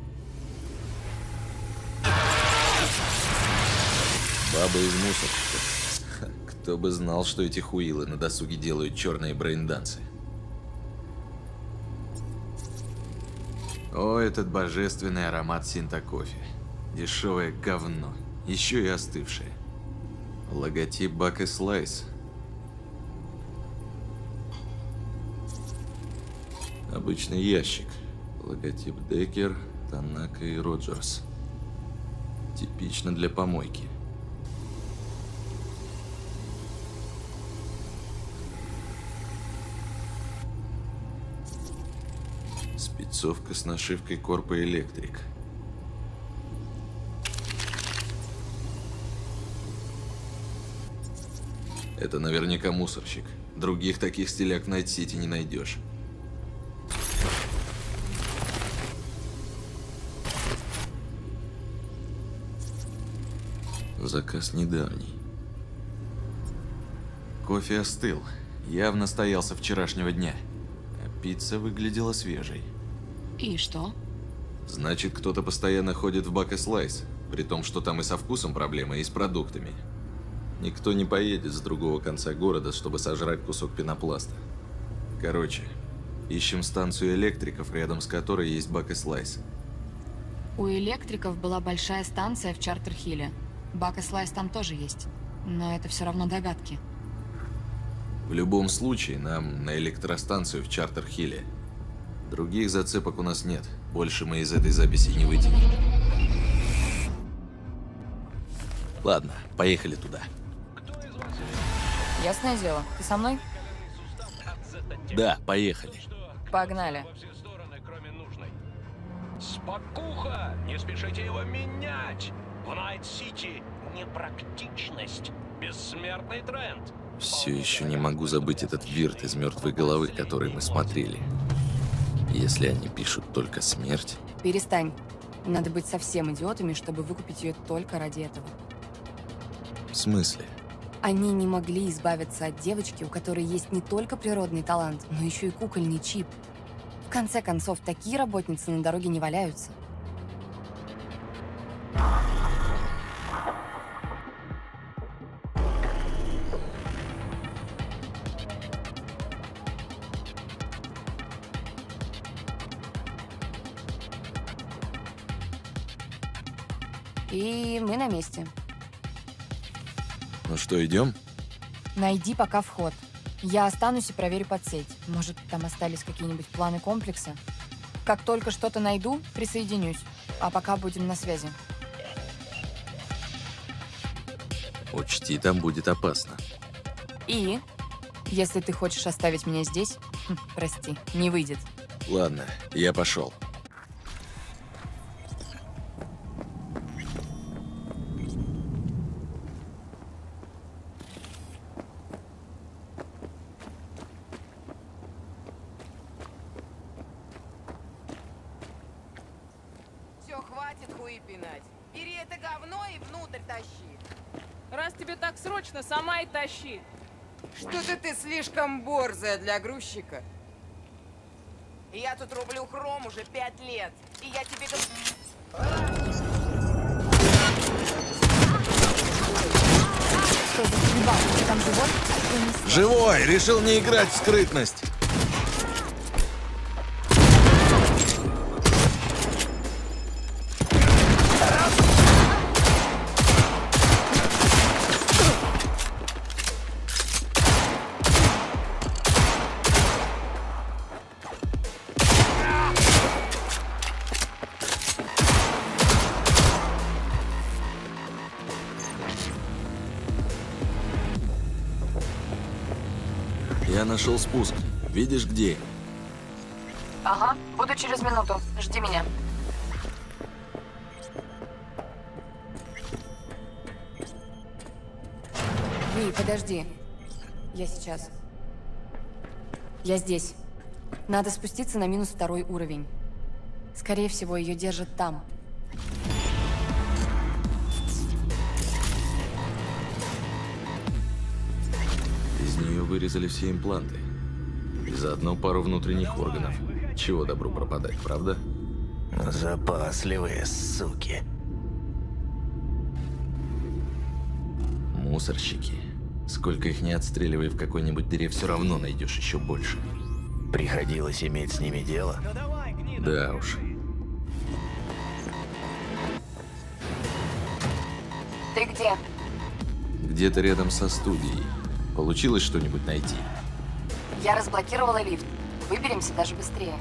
Баба из мусорщика. Кто бы знал, что эти хуилы на досуге делают черные брейндансы. О, этот божественный аромат синта-кофе. Дешевое говно. Еще и остывшее. Логотип Buck and Slice. Обычный ящик. Логотип Деккер, Танака и Роджерс. Типично для помойки. Спецовка с нашивкой Корпо Электрик. Это наверняка мусорщик. Других таких стиляк в Найт-Сити не найдешь. Заказ недавний. Кофе остыл. Явно стоял со вчерашнего дня. А пицца выглядела свежей. И что? Значит, кто-то постоянно ходит в Buck and Slice, при том, что там и со вкусом проблемы, и с продуктами. Никто не поедет с другого конца города, чтобы сожрать кусок пенопласта. Короче, ищем станцию электриков, рядом с которой есть Buck and Slice. У электриков была большая станция в Чартер-Хилле. Buck and Slice там тоже есть. Но это все равно догадки. В любом случае, нам на электростанцию в Чартер-Хилле. Других зацепок у нас нет. Больше мы из этой записи не вытянем. Ладно, поехали туда. Ясное дело. Ты со мной? Да, поехали. Погнали. Спокуха! Не спешите его менять! В Найт-Сити непрактичность. Бессмертный тренд. Все еще не могу забыть этот вирт из мертвой головы, который мы смотрели. Если они пишут только смерть... Перестань. Надо быть совсем идиотами, чтобы выкупить ее только ради этого. В смысле? Они не могли избавиться от девочки, у которой есть не только природный талант, но еще и кукольный чип. В конце концов, такие работницы на дороге не валяются. И мы на месте. Ну что, идем? Найди пока вход. Я останусь и проверю подсеть. Может, там остались какие-нибудь планы комплекса? Как только что-то найду, присоединюсь. А пока будем на связи. Учти, там будет опасно. И, если ты хочешь оставить меня здесь, хм, прости, не выйдет. Ладно, я пошел. Все, хватит хуи пинать. Бери это говно и внутрь тащи. Раз тебе так срочно, сама и тащи. Что-то ты слишком борзая для грузчика. Я тут рублю хром уже пять лет. И я тебе... Что за съебал? Там живой? Живой! Решил не играть в скрытность. Я нашел спуск. Видишь, где? Ага, буду через минуту. Жди меня. Ви, подожди. Я сейчас. Я здесь. Надо спуститься на минус второй уровень. Скорее всего, ее держат там. Из нее вырезали все импланты. И заодно пару внутренних органов. Чего добру пропадать, правда? Запасливые суки. Мусорщики. Сколько их не отстреливай в какой-нибудь дыре, все равно найдешь еще больше. Приходилось иметь с ними дело? Да уж. Ты где? Где-то рядом со студией. Получилось что-нибудь найти? Я разблокировала лифт. Выберемся даже быстрее.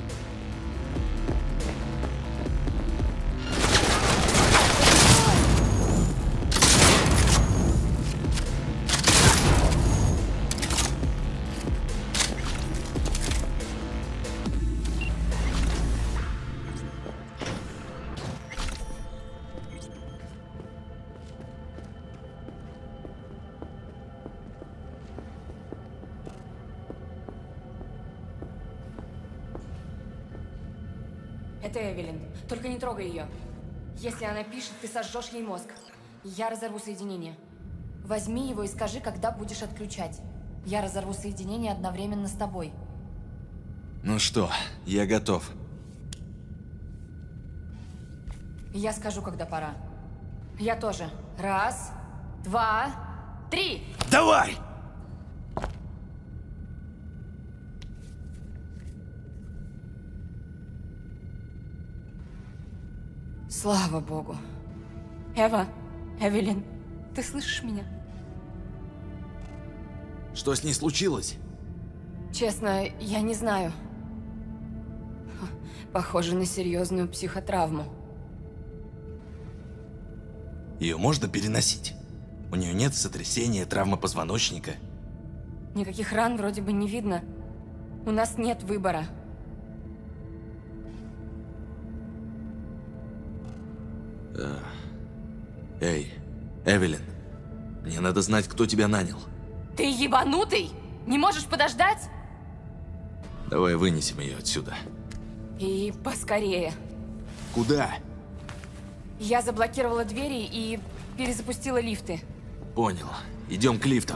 Это Эвелин. Только не трогай ее. Если она пишет, ты сожжешь ей мозг. Я разорву соединение. Возьми его и скажи, когда будешь отключать. Я разорву соединение одновременно с тобой. Ну что, я готов. Я скажу, когда пора. Я тоже. Раз, два, три! Давай! Слава богу. Эва, Эвелин, ты слышишь меня? Что с ней случилось? Честно, я не знаю. Похоже на серьезную психотравму. Ее можно переносить. У нее нет сотрясения, травмы позвоночника. Никаких ран вроде бы не видно. У нас нет выбора. А. Эй, Эвелин, мне надо знать, кто тебя нанял. Ты ебанутый? Не можешь подождать? Давай вынесем ее отсюда. И поскорее. Куда? Я заблокировала двери и перезапустила лифты. Понял. Идем к лифтам.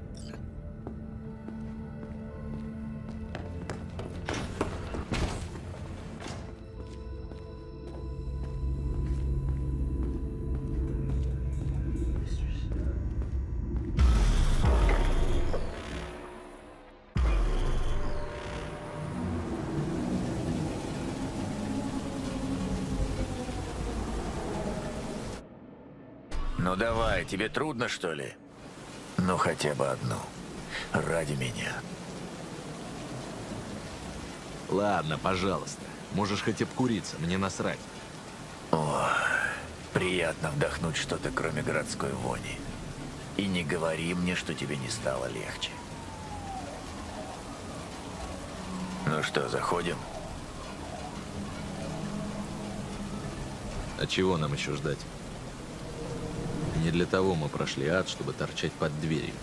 Ну давай, тебе трудно, что ли? Ну хотя бы одну. Ради меня. Ладно, пожалуйста. Можешь хоть обкуриться, мне насрать. О, приятно вдохнуть что-то, кроме городской вони. И не говори мне, что тебе не стало легче. Ну что, заходим? А чего нам еще ждать? Не для того мы прошли ад, чтобы торчать под дверью.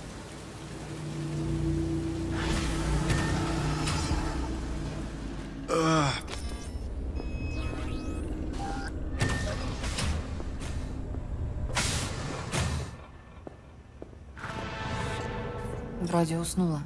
Вроде уснула.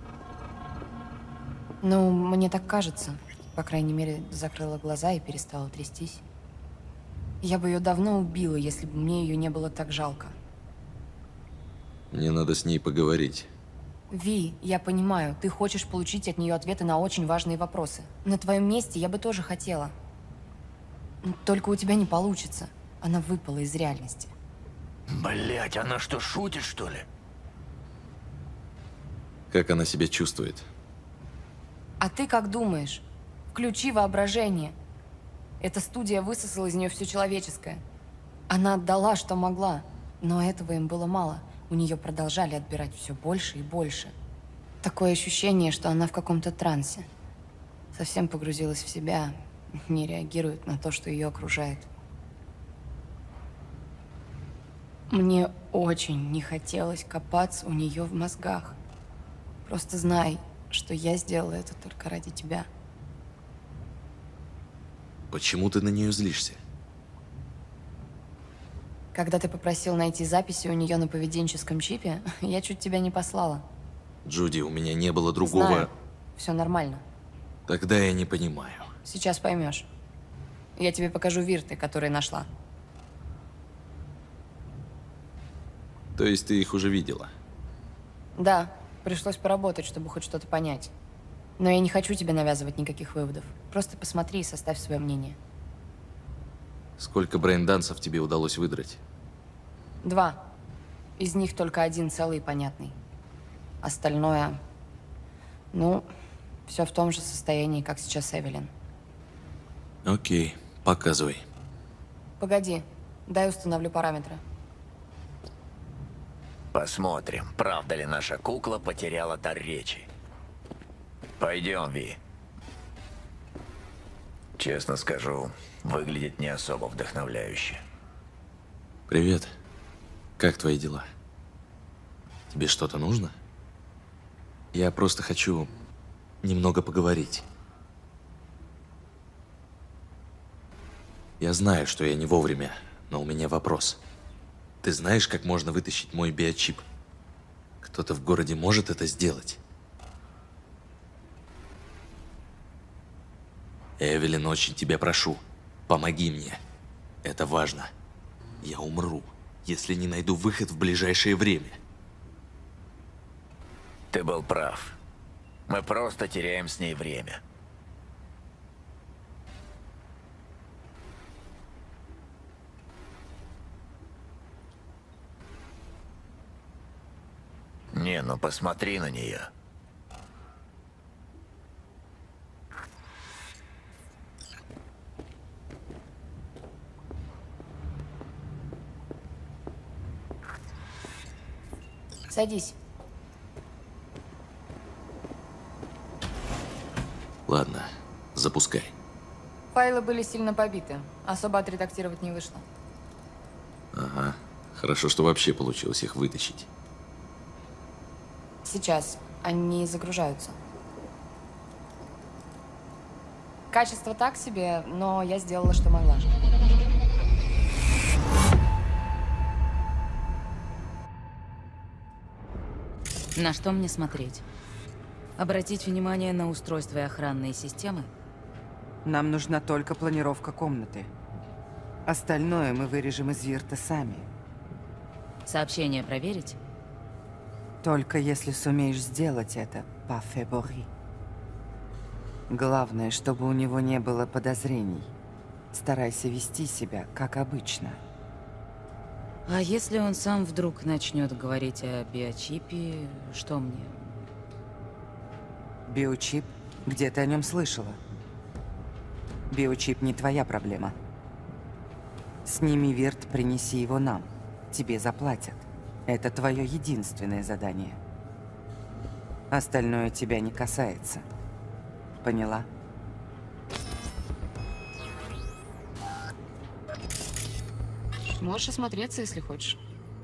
Ну, мне так кажется. По крайней мере, закрыла глаза и перестала трястись. Я бы ее давно убила, если бы мне ее не было так жалко. Мне надо с ней поговорить. Ви, я понимаю, ты хочешь получить от нее ответы на очень важные вопросы. На твоем месте я бы тоже хотела. Только у тебя не получится. Она выпала из реальности. Блять, она что, шутит, что ли? Как она себя чувствует? А ты как думаешь? Включи воображение. Эта студия высосала из нее все человеческое. Она отдала, что могла, но этого им было мало. У нее продолжали отбирать все больше и больше. Такое ощущение, что она в каком-то трансе. Совсем погрузилась в себя, не реагирует на то, что ее окружает. Мне очень не хотелось копаться у нее в мозгах. Просто знай, что я сделала это только ради тебя. Почему ты на нее злишься? Когда ты попросил найти записи у нее на поведенческом чипе, я чуть тебя не послала. Джуди, у меня не было другого... Знаю. Все нормально. Тогда я не понимаю. Сейчас поймешь. Я тебе покажу вирты, которые нашла. То есть ты их уже видела? Да, пришлось поработать, чтобы хоть что-то понять. Но я не хочу тебе навязывать никаких выводов. Просто посмотри и составь свое мнение. Сколько брейндансов тебе удалось выдрать? Два. Из них только один целый и понятный. Остальное... Ну, все в том же состоянии, как сейчас Эвелин. Окей, показывай. Погоди, дай установлю параметры. Посмотрим, правда ли наша кукла потеряла дар речи. Пойдем, Ви. Честно скажу, выглядит не особо вдохновляюще. Привет. Как твои дела? Тебе что-то нужно? Я просто хочу немного поговорить. Я знаю, что я не вовремя, но у меня вопрос. Ты знаешь, как можно вытащить мой биочип? Кто-то в городе может это сделать? Эвелин, очень тебя прошу, помоги мне. Это важно. Я умру, если не найду выход в ближайшее время. Ты был прав. Мы просто теряем с ней время. Не, ну посмотри на нее. Садись. Ладно, запускай. Файлы были сильно побиты. Особо отредактировать не вышло. Ага. Хорошо, что вообще получилось их вытащить. Сейчас. Они загружаются. Качество так себе, но я сделала, что могла. На что мне смотреть? Обратить внимание на устройства и охранные системы? Нам нужна только планировка комнаты. Остальное мы вырежем из Вирта сами. Сообщение проверить? Только если сумеешь сделать это, по фебори. Главное, чтобы у него не было подозрений. Старайся вести себя, как обычно. А если он сам вдруг начнет говорить о биочипе, что мне? Биочип? Где ты о нем слышала? Биочип не твоя проблема. Сними Вирт, принеси его нам. Тебе заплатят. Это твое единственное задание. Остальное тебя не касается. Поняла? Можешь осмотреться, если хочешь.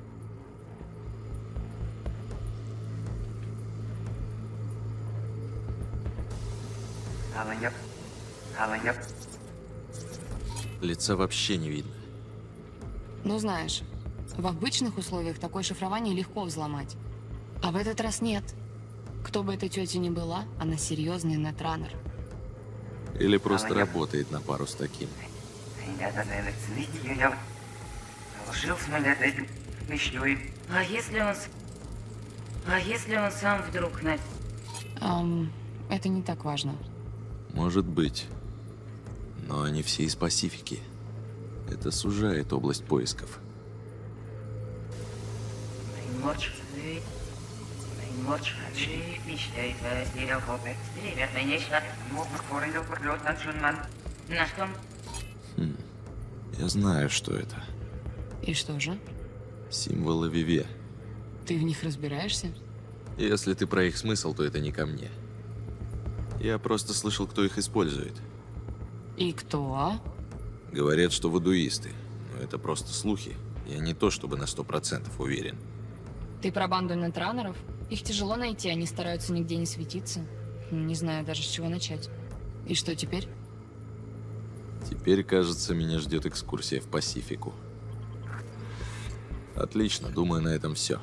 Лица вообще не видно. Ну, знаешь, в обычных условиях такое шифрование легко взломать. А в этот раз нет. Кто бы эта тетя ни была, она серьезный нетранер. Или просто работает на пару с таким. А если он... А если он сам вдруг на... Эм, это не так важно. Может быть. Но они все из Пасифики. Это сужает область поисков. На что? Хм. Я знаю, что это. И что же? Символы Виве. Ты в них разбираешься? Если ты про их смысл, то это не ко мне. Я просто слышал, кто их использует. И кто? Говорят, что вудуисты. Но это просто слухи. Я не то чтобы на сто процентов уверен. Ты про банду нетранеров? Их тяжело найти, они стараются нигде не светиться. Не знаю даже, с чего начать. И что теперь? Теперь, кажется, меня ждет экскурсия в Пасифику. Отлично, думаю, на этом все.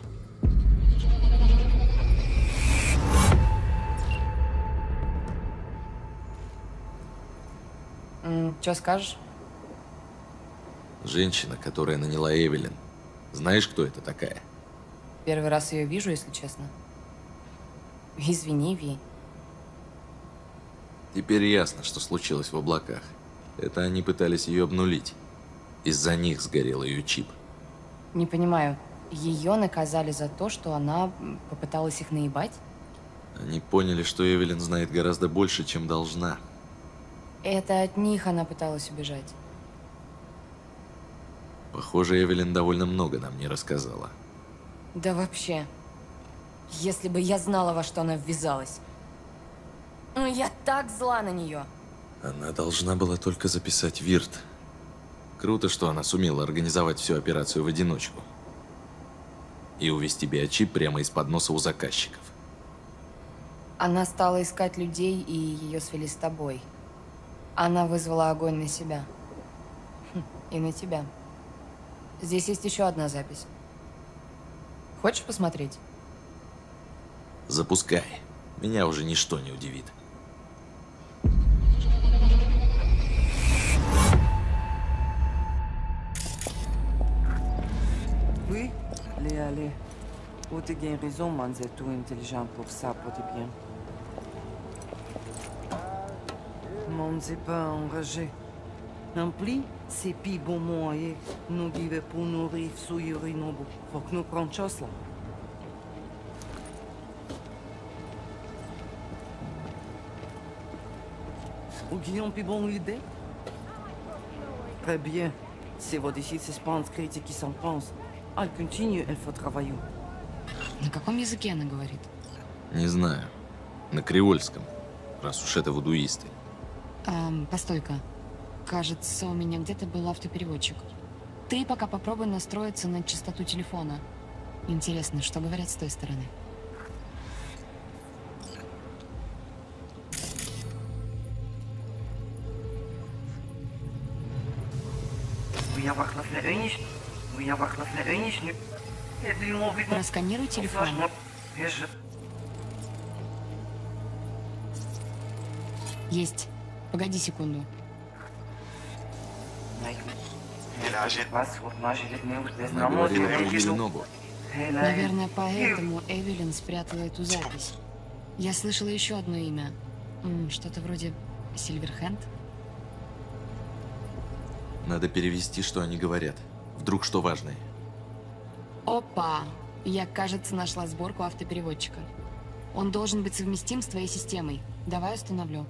Что скажешь? Женщина, которая наняла Эвелин. Знаешь, кто это такая? Первый раз ее вижу, если честно. Извини, Ви. Теперь ясно, что случилось в облаках. Это они пытались ее обнулить. Из-за них сгорел ее чип. Не понимаю, ее наказали за то, что она попыталась их наебать? Они поняли, что Эвелин знает гораздо больше, чем должна. Это от них она пыталась убежать. Похоже, Эвелин довольно много нам не рассказала. Да вообще. Если бы я знала, во что она ввязалась. Ну, я так зла на нее. Она должна была только записать Вирт. Круто, что она сумела организовать всю операцию в одиночку. И увести биочип прямо из-под носа у заказчиков. Она стала искать людей, и ее свели с тобой. Она вызвала огонь на себя. Хм, и на тебя. Здесь есть еще одна запись. Хочешь посмотреть? Запускай. Меня уже ничто не удивит. Oui, allez, allez. Ou t'es bien raison, man, c'est tout intelligent pour ça, pour tes bien. Mon c'est pas enragé. En plus, c'est pis bon moyen. Nous vivons pour nourrir sous Yorinobu. Faut que nous prenions chose là. Ou Guillaume, puis bonne idée? Très bien. Si votre ici suspense critique qui s'en pense, elle continue, elle faut travailler. На каком языке она говорит? Не знаю. На креольском, раз уж это вудуисты. Эм, постой-ка. Кажется, у меня где-то был автопереводчик. Ты пока попробуй настроиться на частоту телефона. Интересно, что говорят с той стороны? Просканируй телефон. Есть. Погоди секунду. Она говорила про Еленогу. Наверное, поэтому Эвелин спрятала эту запись. Я слышала еще одно имя. Что-то вроде Сильверхенд. Надо перевести, что они говорят. Вдруг что важное. Опа! Я, кажется, нашла сборку автопереводчика. Он должен быть совместим с твоей системой. Давай установлю.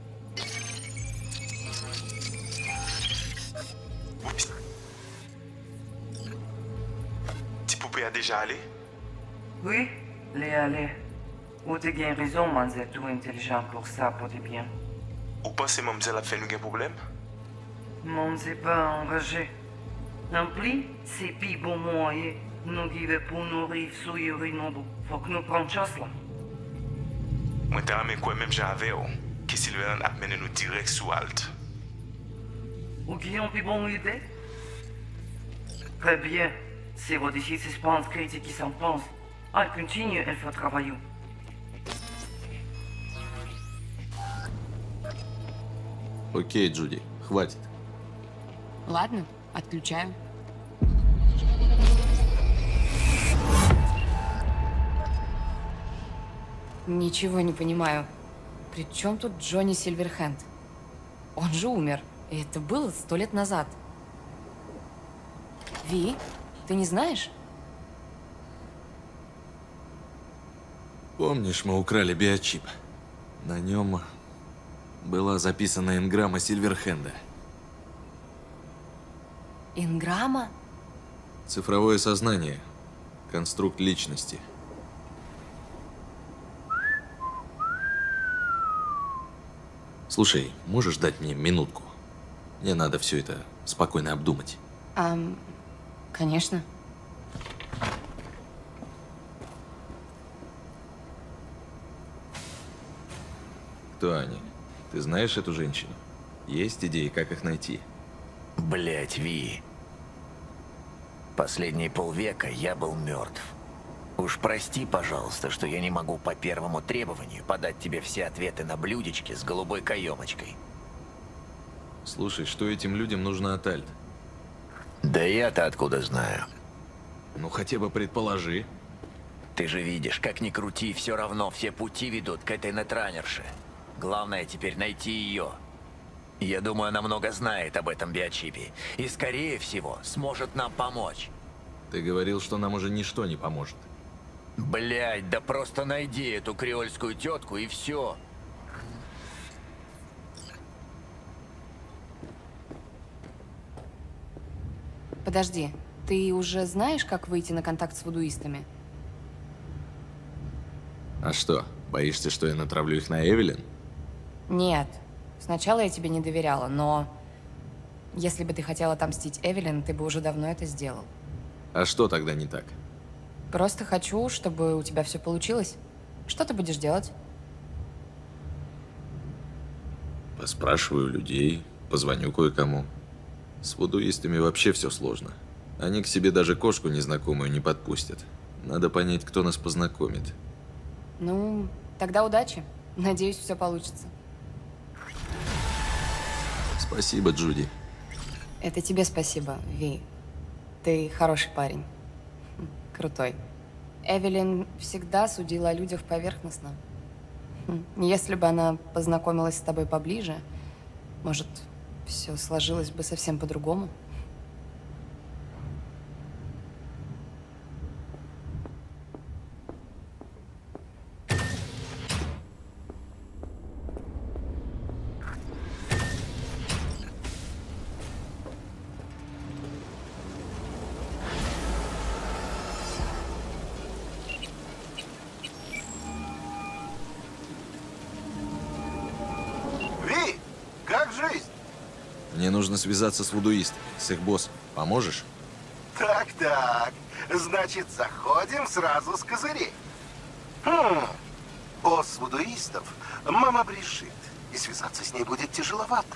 Tu es déjà allé? Oui, l'est allé. Ou tu as raison, man, c'est tout intelligent pour ça, pour te bien. Ou pensez mademoiselle a fait un problème? Mon c'est pas enragé. En plus, c'est plus bon moyen. Nous qui veut pour nourrir sur Yorinobu. Faut que nous prenions chasse là. Moi, t'as amené quoi même j'avais, que Sylvain a mené nous direct sous Alt. Ou qui ont plus bonne idée? Très bien. Si vous décidez de se penser critique qui s'en pense, elle continue, elle fait travailler. Окей, Джуди, хватит. Ладно, отключаю. Ничего не понимаю. При чем тут Джонни Сильверхенд? Он же умер. И это было сто лет назад. Ви, ты не знаешь? Помнишь, мы украли биочип? На нем была записана энграмма Сильверхенда. Энграмма? Цифровое сознание. Конструкт личности. Слушай, можешь дать мне минутку? Мне надо все это спокойно обдумать. А, конечно. Кто они? Ты знаешь эту женщину? Есть идеи, как их найти? Блять, Ви. Последние полвека я был мертв. Уж прости, пожалуйста, что я не могу по первому требованию подать тебе все ответы на блюдечке с голубой каемочкой. Слушай, что этим людям нужно от Альт? Да я-то откуда знаю? Ну, хотя бы предположи. Ты же видишь, как ни крути, все равно все пути ведут к этой нетранерше. Главное теперь найти ее. Я думаю, она много знает об этом биочипе. И, скорее всего, сможет нам помочь. Ты говорил, что нам уже ничто не поможет. Блядь, да просто найди эту креольскую тетку и все. Подожди, ты уже знаешь, как выйти на контакт с вудуистами? А что, боишься, что я натравлю их на Эвелин? Нет. Сначала я тебе не доверяла, но если бы ты хотел отомстить Эвелин, ты бы уже давно это сделал. А что тогда не так? Просто хочу, чтобы у тебя все получилось. Что ты будешь делать? Поспрашиваю людей, позвоню кое-кому. С вудуистами вообще все сложно. Они к себе даже кошку незнакомую не подпустят. Надо понять, кто нас познакомит. Ну, тогда удачи. Надеюсь, все получится. Спасибо, Джуди. Это тебе спасибо, Ви. Ты хороший парень. Крутой. Эвелин всегда судила о людях поверхностно. Если бы она познакомилась с тобой поближе, может, все сложилось бы совсем по-другому. Мне нужно связаться с вудуистом, с их боссом. Поможешь? Так-так. Значит, заходим сразу с козырей. Хм. Босс вудуистов — мама Брижит. И связаться с ней будет тяжеловато.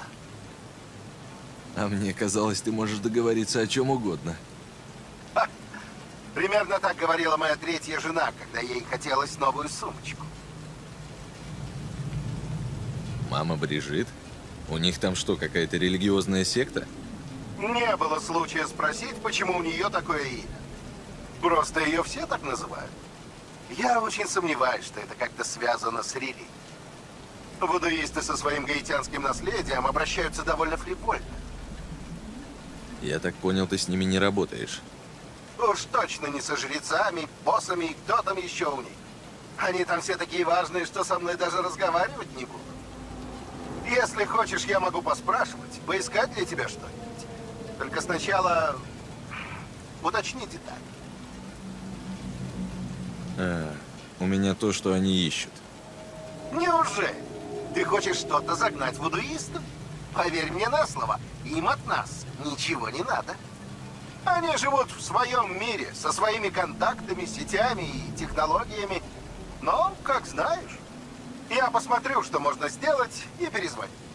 А мне казалось, ты можешь договориться о чем угодно. Ха. Примерно так говорила моя третья жена, когда ей хотелось новую сумочку. Мама Брижит? У них там что, какая-то религиозная секта? Не было случая спросить, почему у нее такое имя. Просто ее все так называют. Я очень сомневаюсь, что это как-то связано с религией. Вудуисты со своим гаитянским наследием обращаются довольно фривольно. Я так понял, ты с ними не работаешь. Уж точно не со жрецами, боссами и кто там еще у них. Они там все такие важные, что со мной даже разговаривать не будут. Если хочешь, я могу поспрашивать, поискать для тебя что-нибудь. Только сначала уточни детали. А, у меня то, что они ищут. Неужели? Ты хочешь что-то загнать вудуистов? Поверь мне на слово, им от нас ничего не надо. Они живут в своем мире, со своими контактами, сетями и технологиями. Но, как знаешь, я посмотрю, что можно сделать, и перезвоню.